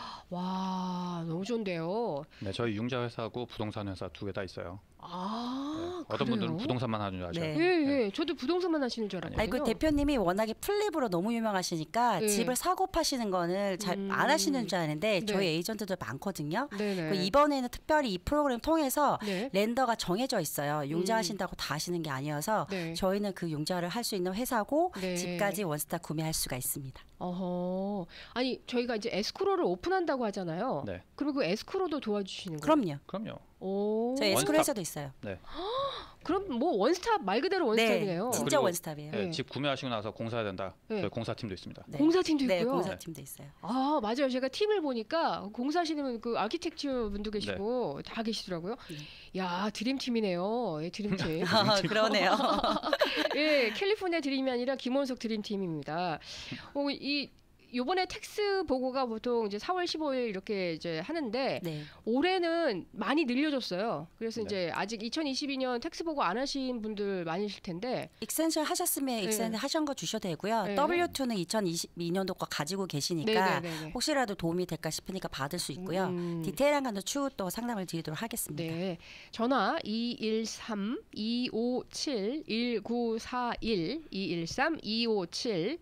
와, 너무 좋은데요. 네, 저희 융자 회사하고 부동산 회사 두 개 다 있어요. 아, 네, 어떤 분들은 그래요? 부동산만 하는 줄 아죠. 네. 예, 예. 저도 부동산만 하시는 줄 알았거든요. 아니 그 대표님이 워낙에 플립으로 너무 유명하시니까 네. 집을 사고 파시는 거는 잘 안 음. 하시는 줄 아는데 네. 저희 에이전트들 많거든요. 네네. 그 이번에는 특별히 이 프로그램 통해서 네. 렌더가 정해져 있어요. 융자 음. 하신다고 다 하시는 게 아니어서 네. 저희는 그 융자를 할 수 있는 회사고 네. 집까지 원스톱 구매할 수가 있습니다. 어허. 아니, 저희가 이제 에스크로를 오픈한다고 하잖아요. 네, 그리고 에스크로도 도와주시는 거예요? 그럼요. 그럼요. 오. 저희 에스크로 원스톱. 회사도 있어요. 그럼 뭐 원스톱 말 그대로 원스톱이네요. 네, 진짜 그리고- 원스톱이에요. 네. 네, 집 구매하시고 나서 공사해야 된다. 네. 저희 공사팀도 있습니다. 네. 공사팀도 네, 있고요. 공사팀도 있어요. 아, 맞아요. 제가 팀을 보니까 공사하시는 그 아키텍처 분도 계시고 다 계시더라고요. 네. 야, 드림팀이네요. 예, 드림팀. 아, 그러네요. 예, 캘리포니아 드림이 아니라 김원석 드림팀입니다. 어, 이 요번에 텍스 보고가 보통 이제 사월 십오일 이렇게 이제 하는데 네. 올해는 많이 늘려줬어요. 그래서 네. 이제 아직 이천이십이 년 텍스 보고 안 하신 분들 많으실 텐데 익센셜 하셨으면 익센 네. 하신 거 주셔도 되고요. 네. 더블유 투는 이천이십이 년도 거 가지고 계시니까 네네네네. 혹시라도 도움이 될까 싶으니까 받을 수 있고요. 음. 디테일한 건도 추후 또 상담을 드리도록 하겠습니다. 네. 전화 이일삼 이오칠 일구사일 이일삼 이오칠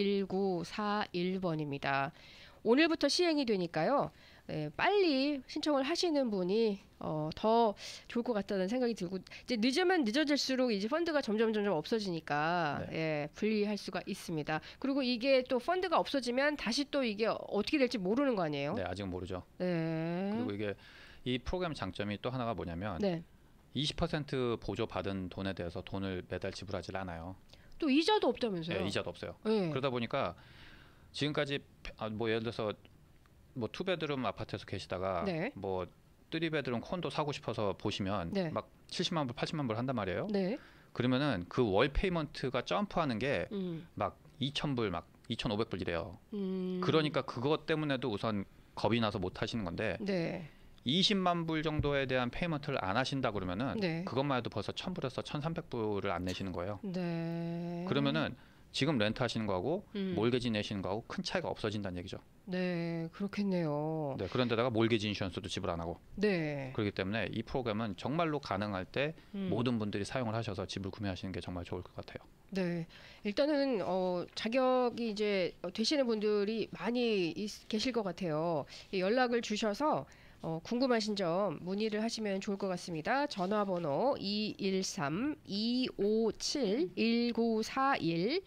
일구사일 번입니다. 오늘부터 시행이 되니까요. 네, 빨리 신청을 하시는 분이 어, 더 좋을 것 같다는 생각이 들고 이제 늦으면 늦어질수록 이제 펀드가 점점 점점 없어지니까 네. 예, 분리할 수가 있습니다. 그리고 이게 또 펀드가 없어지면 다시 또 이게 어떻게 될지 모르는 거 아니에요? 네, 아직 모르죠. 네. 그리고 이게 이 프로그램 장점이 또 하나가 뭐냐면 네. 이십 퍼센트 보조 받은 돈에 대해서 돈을 매달 지불하지 않아요. 또 이자도 없다면서요? 네, 이자도 없어요. 네. 그러다 보니까 지금까지 아, 뭐 예를 들어서 뭐 투베드룸 아파트에서 계시다가 네. 뭐 쓰리베드룸 콘도 사고 싶어서 보시면 네. 막 칠십만 불, 팔십만 불 한단 말이에요. 네. 그러면은 그 월 페이먼트가 점프하는 게 막 음. 이천 불, 막 이천오백 불 이래요. 음. 그러니까 그것 때문에도 우선 겁이 나서 못 하시는 건데 네. 이십만 불 정도에 대한 페이먼트를 안 하신다 그러면은 네. 그것만 해도 벌써 천 불에서 천삼백 불을 안 내시는 거예요. 네. 그러면은 지금 렌트 하시는 거하고 음. 몰개지 내시는 거하고 큰 차이가 없어진다는 얘기죠. 네, 그렇겠네요. 네, 그런데다가 몰개지 인슈런스도 지불 안 하고 네. 그렇기 때문에 이 프로그램은 정말로 가능할 때 음. 모든 분들이 사용을 하셔서 집을 구매하시는 게 정말 좋을 것 같아요. 네, 일단은 어, 자격이 이제 되시는 분들이 많이 있, 계실 것 같아요. 이 연락을 주셔서 어, 궁금하신 점 문의를 하시면 좋을 것 같습니다. 전화번호 이일삼 이오칠 일구사일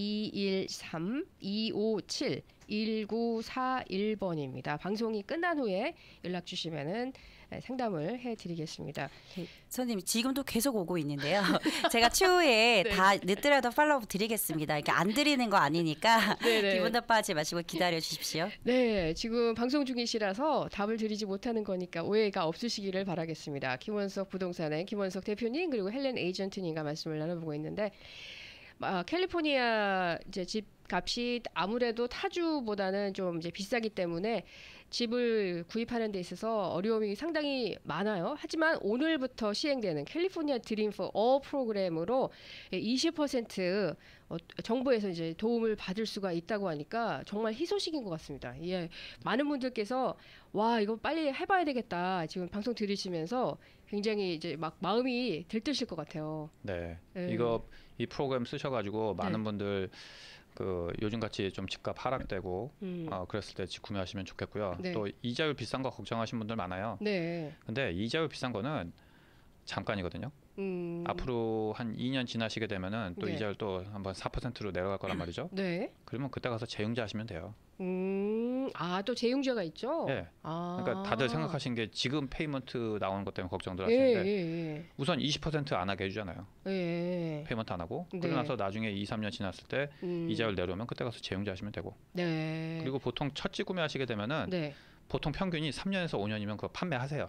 이일삼 이오칠 일구사일 번입니다. 방송이 끝난 후에 연락 주시면은 상담을 해드리겠습니다. 네, 선생님 지금도 계속 오고 있는데요. 제가 추후에 네. 다 늦더라도 팔로우 드리겠습니다. 이렇게 안 드리는 거 아니니까 네네. 기분 나빠하지 마시고 기다려 주십시오. 네, 지금 방송 중이시라서 답을 드리지 못하는 거니까 오해가 없으시기를 바라겠습니다. 김원석 부동산의 김원석 대표님 그리고 헬렌 에이전트님과 말씀을 나눠보고 있는데 아, 캘리포니아 이제 집 값이 아무래도 타주보다는 좀 이제 비싸기 때문에 집을 구입하는 데 있어서 어려움이 상당히 많아요. 하지만 오늘부터 시행되는 캘리포니아 드림 포 올 프로그램으로 이십 퍼센트 어, 정부에서 이제 도움을 받을 수가 있다고 하니까 정말 희소식인 것 같습니다. 예, 많은 분들께서 와 이거 빨리 해봐야 되겠다. 지금 방송 들으시면서 굉장히 이제 막 마음이 들뜨실 것 같아요. 네, 네. 이거 이 프로그램 쓰셔가지고 많은 네. 분들 그 요즘같이 좀 집값 하락되고 음. 어, 그랬을 때 집 구매하시면 좋겠고요. 네. 또 이자율 비싼 거 걱정하시는 분들 많아요. 네. 근데 이자율 비싼 거는 잠깐이거든요. 음. 앞으로 한 이 년 지나시게 되면은 또 네. 이자율 또 한번 사 퍼센트로 내려갈 거란 말이죠. 네. 그러면 그때 가서 재융자 하시면 돼요. 음. 아, 또 재융자가 있죠? 예. 아. 그러니까 다들 생각하신 게 지금 페이먼트 나오는 것 때문에 걱정들 예, 하시는데 예, 우선 이십 퍼센트 안 하게 해주잖아요. 예. 예. 페이먼트 안 하고 네. 그러고 나서 나중에 이, 삼 년 지났을 때 음. 이자율 내려오면 그때 가서 재융자 하시면 되고 네. 그리고 보통 첫 집 구매하시게 되면은 네. 보통 평균이 삼 년에서 오 년이면 그거 판매하세요.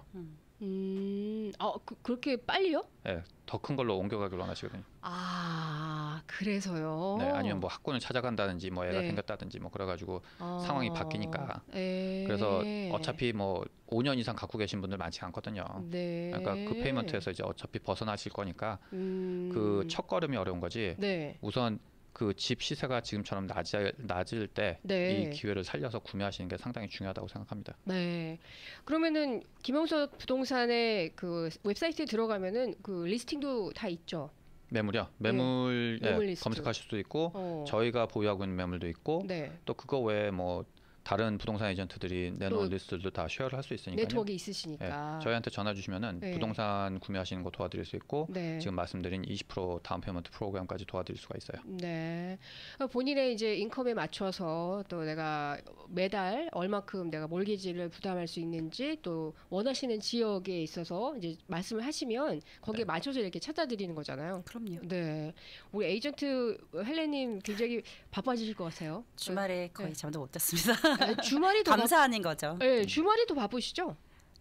음. 아, 그, 그렇게 빨리요? 예, 더 큰 걸로 옮겨가기로 원하시거든요. 아, 그래서요. 네, 아니면 뭐 학군을 찾아간다든지 뭐 애가 네. 생겼다든지 뭐 그래가지고 아. 상황이 바뀌니까. 예. 그래서 어차피 뭐 오 년 이상 갖고 계신 분들 많지 않거든요. 네. 그러니까 그 페이먼트에서 이제 어차피 벗어나실 거니까 음. 그 첫 걸음이 어려운 거지. 네. 우선 그 집 시세가 지금처럼 낮을, 낮을 때 이 네. 기회를 살려서 구매하시는 게 상당히 중요하다고 생각합니다. 네. 그러면은 김영석 부동산의 그 웹사이트에 들어가면은 그 리스팅도 다 있죠. 매물이요. 매물, 예, 매물 리스트. 검색하실 수도 있고 어. 저희가 보유하고 있는 매물도 있고 네. 또 그거 외에 뭐 다른 부동산 에이전트들이 내놓은 또 리스트들도 다 쉐어를 할 수 있으니까요. 네트워크 예, 있으시니까. 저희한테 전화 주시면은 네. 부동산 구매하시는 거 도와드릴 수 있고 네. 지금 말씀드린 이십 퍼센트 다운 페이먼트 프로그램까지 도와드릴 수가 있어요. 네. 본인의 이제 인컴에 맞춰서 또 내가 매달 얼마큼 내가 몰개지를 부담할 수 있는지 또 원하시는 지역에 있어서 이제 말씀을 하시면 거기에 네. 맞춰서 이렇게 찾아드리는 거잖아요. 그럼요. 네. 우리 에이전트 헬렌님 굉장히 바빠지실 것 같아요. 주말에 거의 네. 잠도 못 잤습니다. 아, 주말이 더 감사하는 거죠. 바... 네, 주말이 더 바쁘시죠?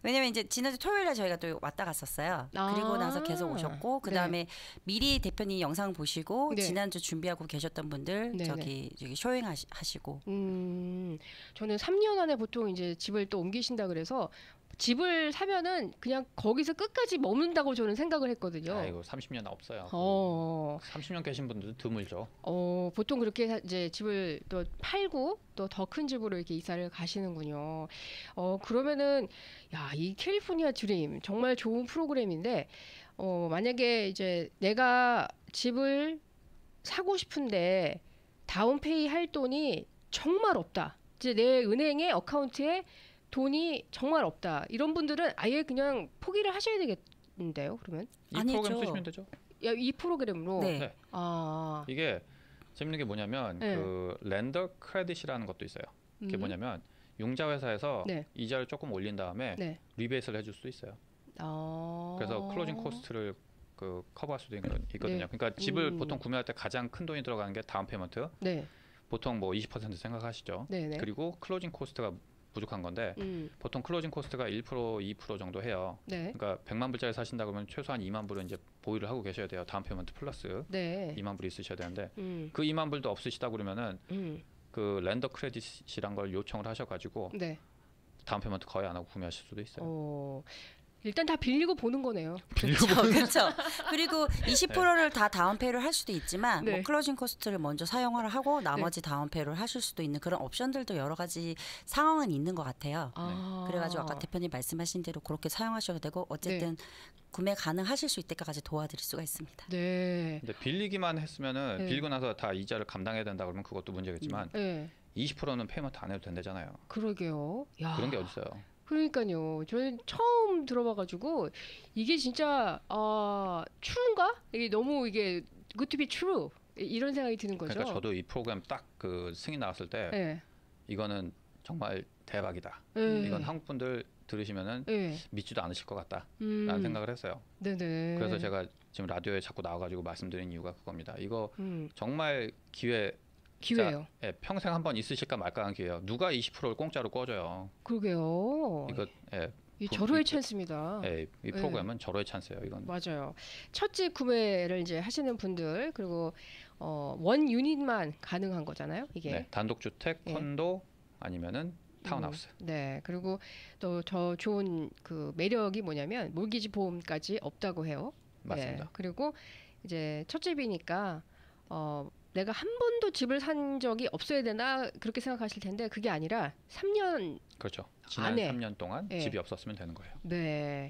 왜냐면 이제 지난주 토요일에 저희가 또 왔다 갔었어요. 아. 그리고 나서 계속 오셨고 그 다음에 네. 미리 대표님 영상 보시고 네. 지난주 준비하고 계셨던 분들 네, 저기 저기 쇼잉 하시, 하시고 음, 저는 삼 년 안에 보통 이제 집을 또 옮기신다 그래서 집을 사면은 그냥 거기서 끝까지 머문다고 저는 생각을 했거든요. 아이고 삼십 년 없어요. 어, 삼십 년 계신 분들도 드물죠. 어, 보통 그렇게 사- 이제 집을 또 팔고 또 더 큰 집으로 이렇게 이사를 가시는군요. 어, 그러면은 야, 이 캘리포니아 드림 정말 좋은 프로그램인데 어, 만약에 이제 내가 집을 사고 싶은데 다운페이 할 돈이 정말 없다. 이제 내 은행의 어카운트에 돈이 정말 없다. 이런 분들은 아예 그냥 포기를 하셔야 되겠는데요. 그러면 이 아니죠. 프로그램 쓰시면 되죠. 야, 이 프로그램으로 네. 네. 아, 이게 재밌는 게 뭐냐면 네. 그 렌더 크레딧이라는 것도 있어요. 그게 음. 뭐냐면 융자 회사에서 네. 이자를 조금 올린 다음에 네. 리베이스를 해줄 수도 있어요. 아. 그래서 클로징 코스트를 그 커버할 수도 있- 있거든요. 네. 그러니까 집을 음. 보통 구매할 때 가장 큰 돈이 들어가는 게 다운 페이먼트. 네. 보통 뭐 이십 퍼센트 생각하시죠. 네, 네. 그리고 클로징 코스트가 부족한 건데 음. 보통 클로징 코스트가 일 퍼센트, 이 퍼센트 정도 해요. 네. 그러니까 백만 불짜리 사신다 그러면 최소한 이만 불은 이제 보유를 하고 계셔야 돼요. 다운 페이먼트 플러스 네. 이만 불이 있으셔야 되는데 음. 그 이만 불도 없으시다 그러면은 음. 그 렌더 크레딧이란 걸 요청을 하셔가지고 네. 다운 페이먼트 거의 안 하고 구매하실 수도 있어요. 어. 일단 다 빌리고 보는 거네요. 그렇죠. 그렇죠. 그리고 이십 퍼센트를 다 다운페이를 할 수도 있지만 네. 뭐 클로징 코스트를 먼저 사용을 하고 나머지 다운페이를 하실 수도 있는 그런 옵션들도 여러 가지 상황은 있는 것 같아요. 아. 그래가지고 아까 대표님 말씀하신 대로 그렇게 사용하셔도 되고 어쨌든 구매 가능하실 수 있게까지 도와드릴 수가 있습니다. 네. 근데 빌리기만 했으면은 네. 빌리고 나서 다 이자를 감당해야 된다 그러면 그것도 문제겠지만 네. 이십 퍼센트는 페이먼트 안 해도 된다잖아요. 그러게요. 야. 그런 게 어딨어요. 그러니까요. 저는 처음 들어봐가지고 이게 진짜 아 true인가? 이게 너무 이게 good to be true 이런 생각이 드는 거죠. 그러니까 저도 이 프로그램 딱 그 승인 나왔을 때 네. 이거는 정말 대박이다. 네. 이건 한국 분들 들으시면은 네. 믿지도 않으실 것 같다라는 음. 생각을 했어요. 네네. 그래서 제가 지금 라디오에 자꾸 나와가지고 말씀드린 이유가 그겁니다. 이거 음. 정말 기회 기회예요. 예, 평생 한번 있으실까 말까한 기회예요. 누가 이십 퍼센트를 공짜로 꿔줘요. 그러게요. 이거 예, 이 부- 절호의 이- 찬스입니다. 예, 이 프로그램은 절호의 찬스예요. 이건 맞아요. 첫 집 구매를 이제 하시는 분들 그리고 어, 원 유닛만 가능한 거잖아요. 이게. 네, 단독 주택, 예. 콘도 아니면은 타운하우스. 음, 네. 그리고 또 더 좋은 그 매력이 뭐냐면 몰기지 보험까지 없다고 해요. 맞습니다. 네. 그리고 이제 첫 집이니까 어, 내가 한 번도 집을 산 적이 없어야 되나 그렇게 생각하실 텐데 그게 아니라 삼 년 그렇죠. 지난 안에. 삼 년 동안 예. 집이 없었으면 되는 거예요. 네.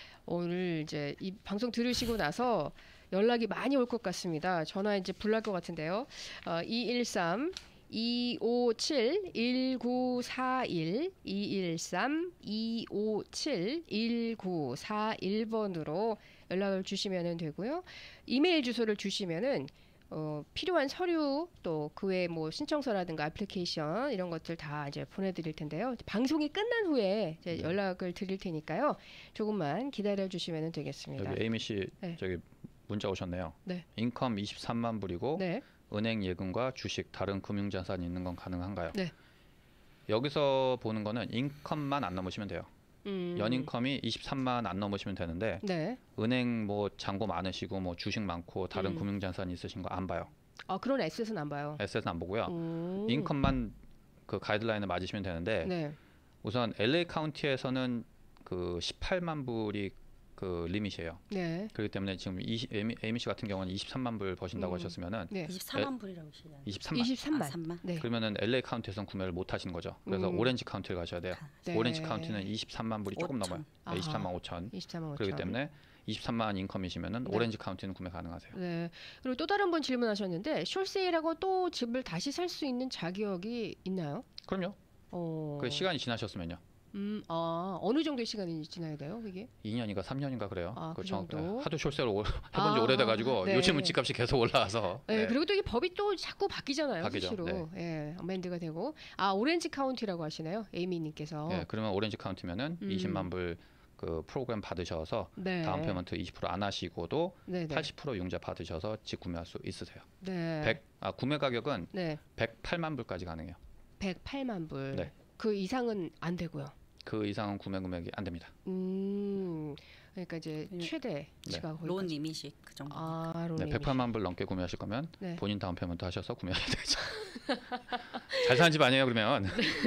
오늘 이제 이 방송 들으시고 나서 연락이 많이 올 것 같습니다. 전화 이제 불날 것 같은데요. 어, 이일삼 이오칠 일구사일 이일삼 이오칠 일구사일 번으로 연락을 주시면 되고요. 이메일 주소를 주시면은 어, 필요한 서류 또 그 외에 뭐 신청서라든가 애플리케이션 이런 것들 다 이제 보내드릴 텐데요. 방송이 끝난 후에 이제 연락을 드릴 테니까요. 조금만 기다려 주시면 되겠습니다. 여기 에이미 씨 네. 저기 문자 오셨네요. 네. 인컴 이십삼만 불이고 네, 은행 예금과 주식 다른 금융자산이 있는 건 가능한가요? 네. 여기서 보는 거는 인컴만 안 넘으시면 돼요. 음, 연인컴이 이십삼만 안 넘으시면 되는데 네. 은행 뭐 잔고 많으시고 뭐 주식 많고 다른 음. 금융자산 있으신 거 안 봐요. 아 그런 에셋은 안 봐요. 에셋은 안 보고요. 음, 인컴만 그 가이드라인을 맞으시면 되는데 네. 우선 엘에이 카운티에서는 그 십팔만 불이 그 리밋이에요. 네. 그렇기 때문에 지금 이십, 에이미, 에이미 씨 같은 경우는 이십삼만 불 버신다고 음. 하셨으면은 네. 이십사만 불이라고 하시잖아요. 이십삼만. 이십삼만. 아, 삼만. 네. 그러면은 엘에이 카운티에서는 구매를 못 하시는 거죠. 그래서 음. 오렌지 카운티를 가셔야 돼요. 네. 오렌지 카운티는 이십삼만 불이 조금 오천. 넘어요. 아하. 네, 이십삼만 오천. 이십삼만 오천. 그렇기 때문에 이십삼만 인컴이시면은 네. 오렌지 카운티는 구매 가능하세요. 네. 그리고 또 다른 분 질문하셨는데 숏세일하고 또 집을 다시 살 수 있는 자격이 있나요? 그럼요. 어. 그 시간이 지나셨으면요. 음, 아 어느 정도의 시간이 지나야 돼요, 그게? 이 년인가 삼 년인가 그래요. 아, 그 정- 정도? 하도 숏세일 해본 지 아, 오래돼가지고 네. 요즘은 집값이 계속 올라와서. 네, 네. 그리고 또 이게 법이 또 자꾸 바뀌잖아요, 바뀌죠. 수시로. 예, 어멘드가 되고. 아, 오렌지 카운티라고 하시나요, 에이미님께서? 예, 그러면 오렌지 카운티면은 음. 이십만 불 그 프로그램 받으셔서 네. 다운 페이먼트 이십 퍼센트 안 하시고도 네, 네. 팔십 퍼센트 융자 받으셔서 집 구매할 수 있으세요. 네. 백, 아, 구매 가격은 네. 백팔만 불까지 가능해요. 백팔만 불. 네. 그 이상은 안 되고요. 그 이상은 구매 금액이 안 됩니다. 음, 그러니까 이제 최대치가 거의 론 리밋이 그 정도. 아, 론 네, 리밋이. 백팔만 불 넘게 구매하실 거면 네. 본인 다운 페이먼트 하셔서 구매해야 되죠. 잘 사는 집 아니에요 그러면.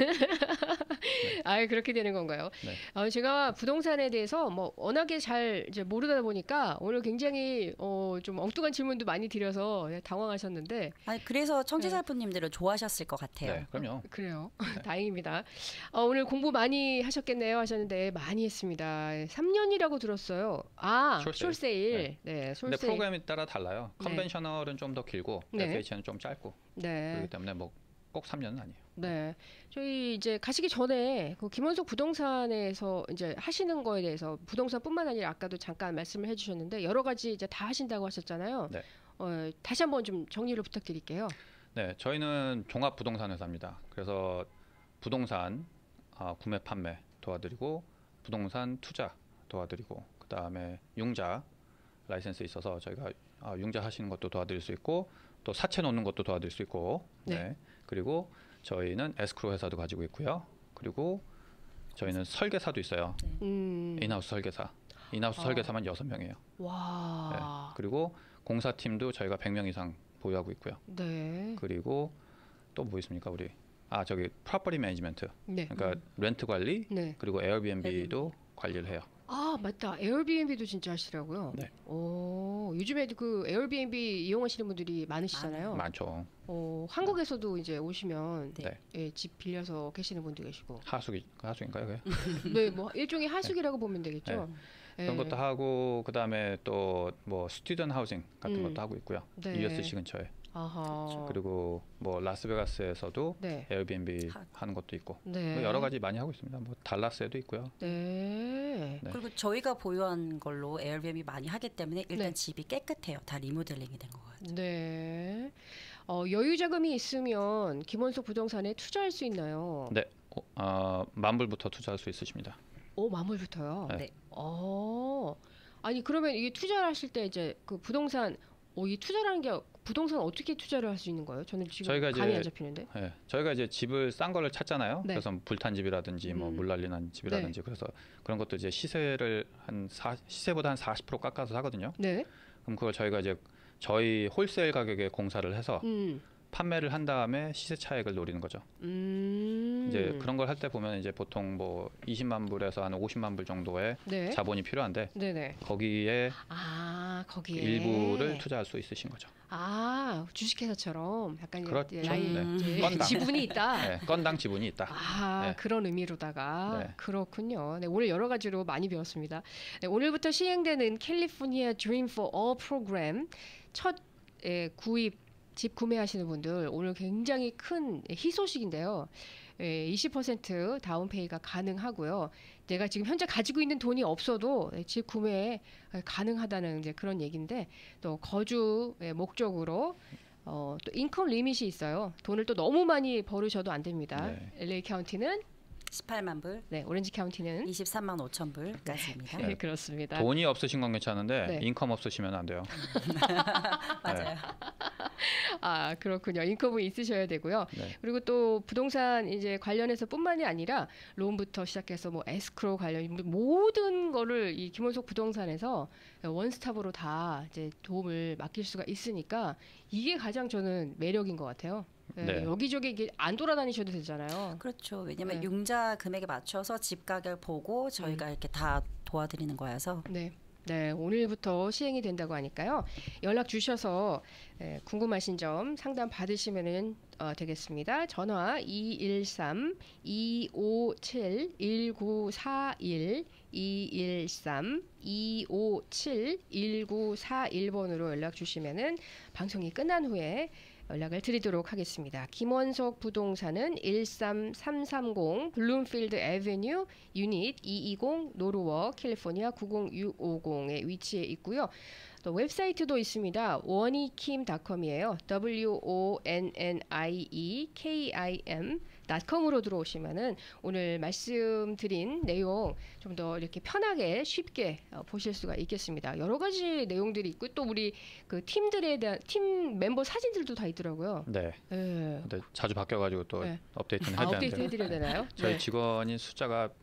아, 그렇게 되는 건가요? 네. 어, 제가 부동산에 대해서 뭐 워낙에 잘 이제 모르다 보니까 오늘 굉장히 어, 좀 엉뚱한 질문도 많이 드려서 당황하셨는데 아니 그래서 청취자분님들은 좋아하셨을 것 같아요. 네, 그럼요. 그래요. 다행입니다. 어, 오늘 공부 많이 하셨겠네요 하셨는데 많이 했습니다. 삼 년이라고 들었어요. 아, 숄세일. 숄세일. 네, 근데 숄세일. 프로그램에 따라 달라요. 네. 컨벤셔널은 좀 더 길고 네. 에프에이치는 좀 짧고 네. 그렇기 때문에 뭐 꼭 삼 년은 아니에요. 네. 저희 이제 가시기 전에 그 김원석 부동산에서 이제 하시는 거에 대해서 부동산뿐만 아니라 아까도 잠깐 말씀을 해주셨는데 여러 가지 이제 다 하신다고 하셨잖아요. 네. 어, 다시 한번 좀 정리를 부탁드릴게요. 네, 저희는 종합 부동산 회사입니다. 그래서 부동산 아, 구매 판매 도와드리고 부동산 투자 도와드리고 그 다음에 융자 라이센스 있어서 저희가 아, 융자 하시는 것도 도와드릴 수 있고 또 사채 놓는 것도 도와드릴 수 있고 네. 네. 그리고 저희는 에스크로 회사도 가지고 있고요. 그리고 저희는 설계사도 있어요. 음. 인하우스 설계사. 인하우스 아. 설계사만 여섯 명이에요. 와. 네. 그리고 공사팀도 저희가 백 명 이상 보유하고 있고요. 네. 그리고 또 뭐 있습니까 우리? 아 저기 프로퍼티 매니지먼트. 네. 그러니까 렌트 관리 네. 그리고 에어비앤비도 관리를 해요. 아, 맞다. 에어비앤비도 진짜 하시더라고요. 네. 오, 요즘에 그 에어비앤비 이용하시는 분들이 많으시잖아요. 많죠. 어, 한국에서도 이제 오시면 네. 예, 집 빌려서 계시는 분도 계시고. 하숙이 하숙인가요? 그게? 네, 뭐 일종의 하숙이라고 보면 되겠죠. 예. 그런 것도 하고 그 다음에 또 뭐 스튜던 하우싱 같은 음. 것도 하고 있고요. 네. 유에스씨 근처에. 아하. 그리고 뭐 라스베가스에서도 네. 에어비앤비 하- 하는 것도 있고 네. 뭐 여러 가지 많이 하고 있습니다. 뭐 달라스에도 있고요. 네. 네. 그리고 저희가 보유한 걸로 에어비앤비 많이 하기 때문에 일단 네. 집이 깨끗해요. 다 리모델링이 된 것 같아요. 네. 어, 여유 자금이 있으면 김원석 부동산에 투자할 수 있나요? 네, 어, 어, 만 불부터 투자할 수 있으십니다. 오, 만불부터요. 네. 네. 어. 아니 그러면 이게 투자를 하실 때 이제 그 부동산 어, 이 투자라는 게 부동산 어떻게 투자를 할 수 있는 거예요? 저는 지금 저희가 감이 이제- 안 잡히는데. 네, 저희가 이제 집을 싼 거를 찾잖아요. 네. 그래서 불탄 집이라든지 뭐 음. 물난리 난 집이라든지 그래서 그런 것도 이제 시세를 한 사, 시세보다 한 사십 퍼센트 깎아서 사거든요. 네. 그럼 그걸 저희가 이제 저희 홀세일 가격에 공사를 해서 음. 판매를 한 다음에 시세 차익을 노리는 거죠. 음. 이제 그런 걸 할 때 보면 이제 보통 뭐 이십만 불에서 한 오십만 불 정도의 네. 자본이 필요한데 네네. 거기에 아 거기에 일부를 투자할 수 있으신 거죠. 아 주식회사처럼 약간 그렇죠. 이제 라이 네. 이제 건당. 지분이 있다. 네, 건당 지분이 있다. 아 네. 그런 의미로다가 네. 그렇군요. 네, 오늘 여러 가지로 많이 배웠습니다. 네, 오늘부터 시행되는 캘리포니아 Dream for All 프로그램 첫 예, 구입 집 구매하시는 분들 오늘 굉장히 큰 희소식인데요. 예, 이십 퍼센트 다운페이가 가능하고요. 내가 지금 현재 가지고 있는 돈이 없어도 집 구매에 가능하다는 이제 그런 얘기인데 또 거주 목적으로 어, 또 인컴 리밋이 있어요. 돈을 또 너무 많이 벌으셔도 안 됩니다. 네. 엘에이 카운티는 십팔만 불, 네, 오렌지 카운티는 이십삼만 오천 불까지입니다. 네, 그렇습니다. 돈이 없으신 건 괜찮은데 네. 인컴 없으시면 안 돼요. 맞아요. 아 그렇군요. 인컴이 있으셔야 되고요. 네. 그리고 또 부동산 이제 관련해서뿐만이 아니라 론부터 시작해서 뭐 에스크로 관련 모든 거를 이 김원석 부동산에서 원스톱으로 다 이제 도움을 맡길 수가 있으니까 이게 가장 저는 매력인 것 같아요. 네, 네. 여기저기 이게 안 돌아다니셔도 되잖아요. 그렇죠. 왜냐면 네. 융자 금액에 맞춰서 집 가격 보고 저희가 이렇게 다 도와드리는 거여서 네. 네, 오늘부터 시행이 된다고 하니까요. 연락 주셔서 예, 궁금하신 점 상담 받으시면 어, 되겠습니다. 전화 이일삼 이오칠 일구사일 이일삼 이오칠 일구사일 번으로 연락 주시면은 방송이 끝난 후에 연락을 드리도록 하겠습니다. 김원석 부동산은 일삼삼삼공 블룸필드 애베뉴 유닛 이이공 노르워 캘리포니아 구공육오공에 위치해 있고요. 또 웹사이트도 있습니다. 원이킴 닷컴이에요. 더블유 오 엔 엔 아이 이 케이 아이 엠 닷컴으로 들어오시면은 오늘 말씀드린 내용 좀 더 이렇게 편하게 쉽게 어, 보실 수가 있겠습니다. 여러 가지 내용들이 있고 또 우리 그 팀들에 대한 팀 멤버 사진들도 다 있더라고요. 네. 예. 근데 자주 바뀌어가지고 또 네. 업데이트는 아, 해야 업데이트 되는데 해드려야 되나요? 저희 네. 직원인 숫자가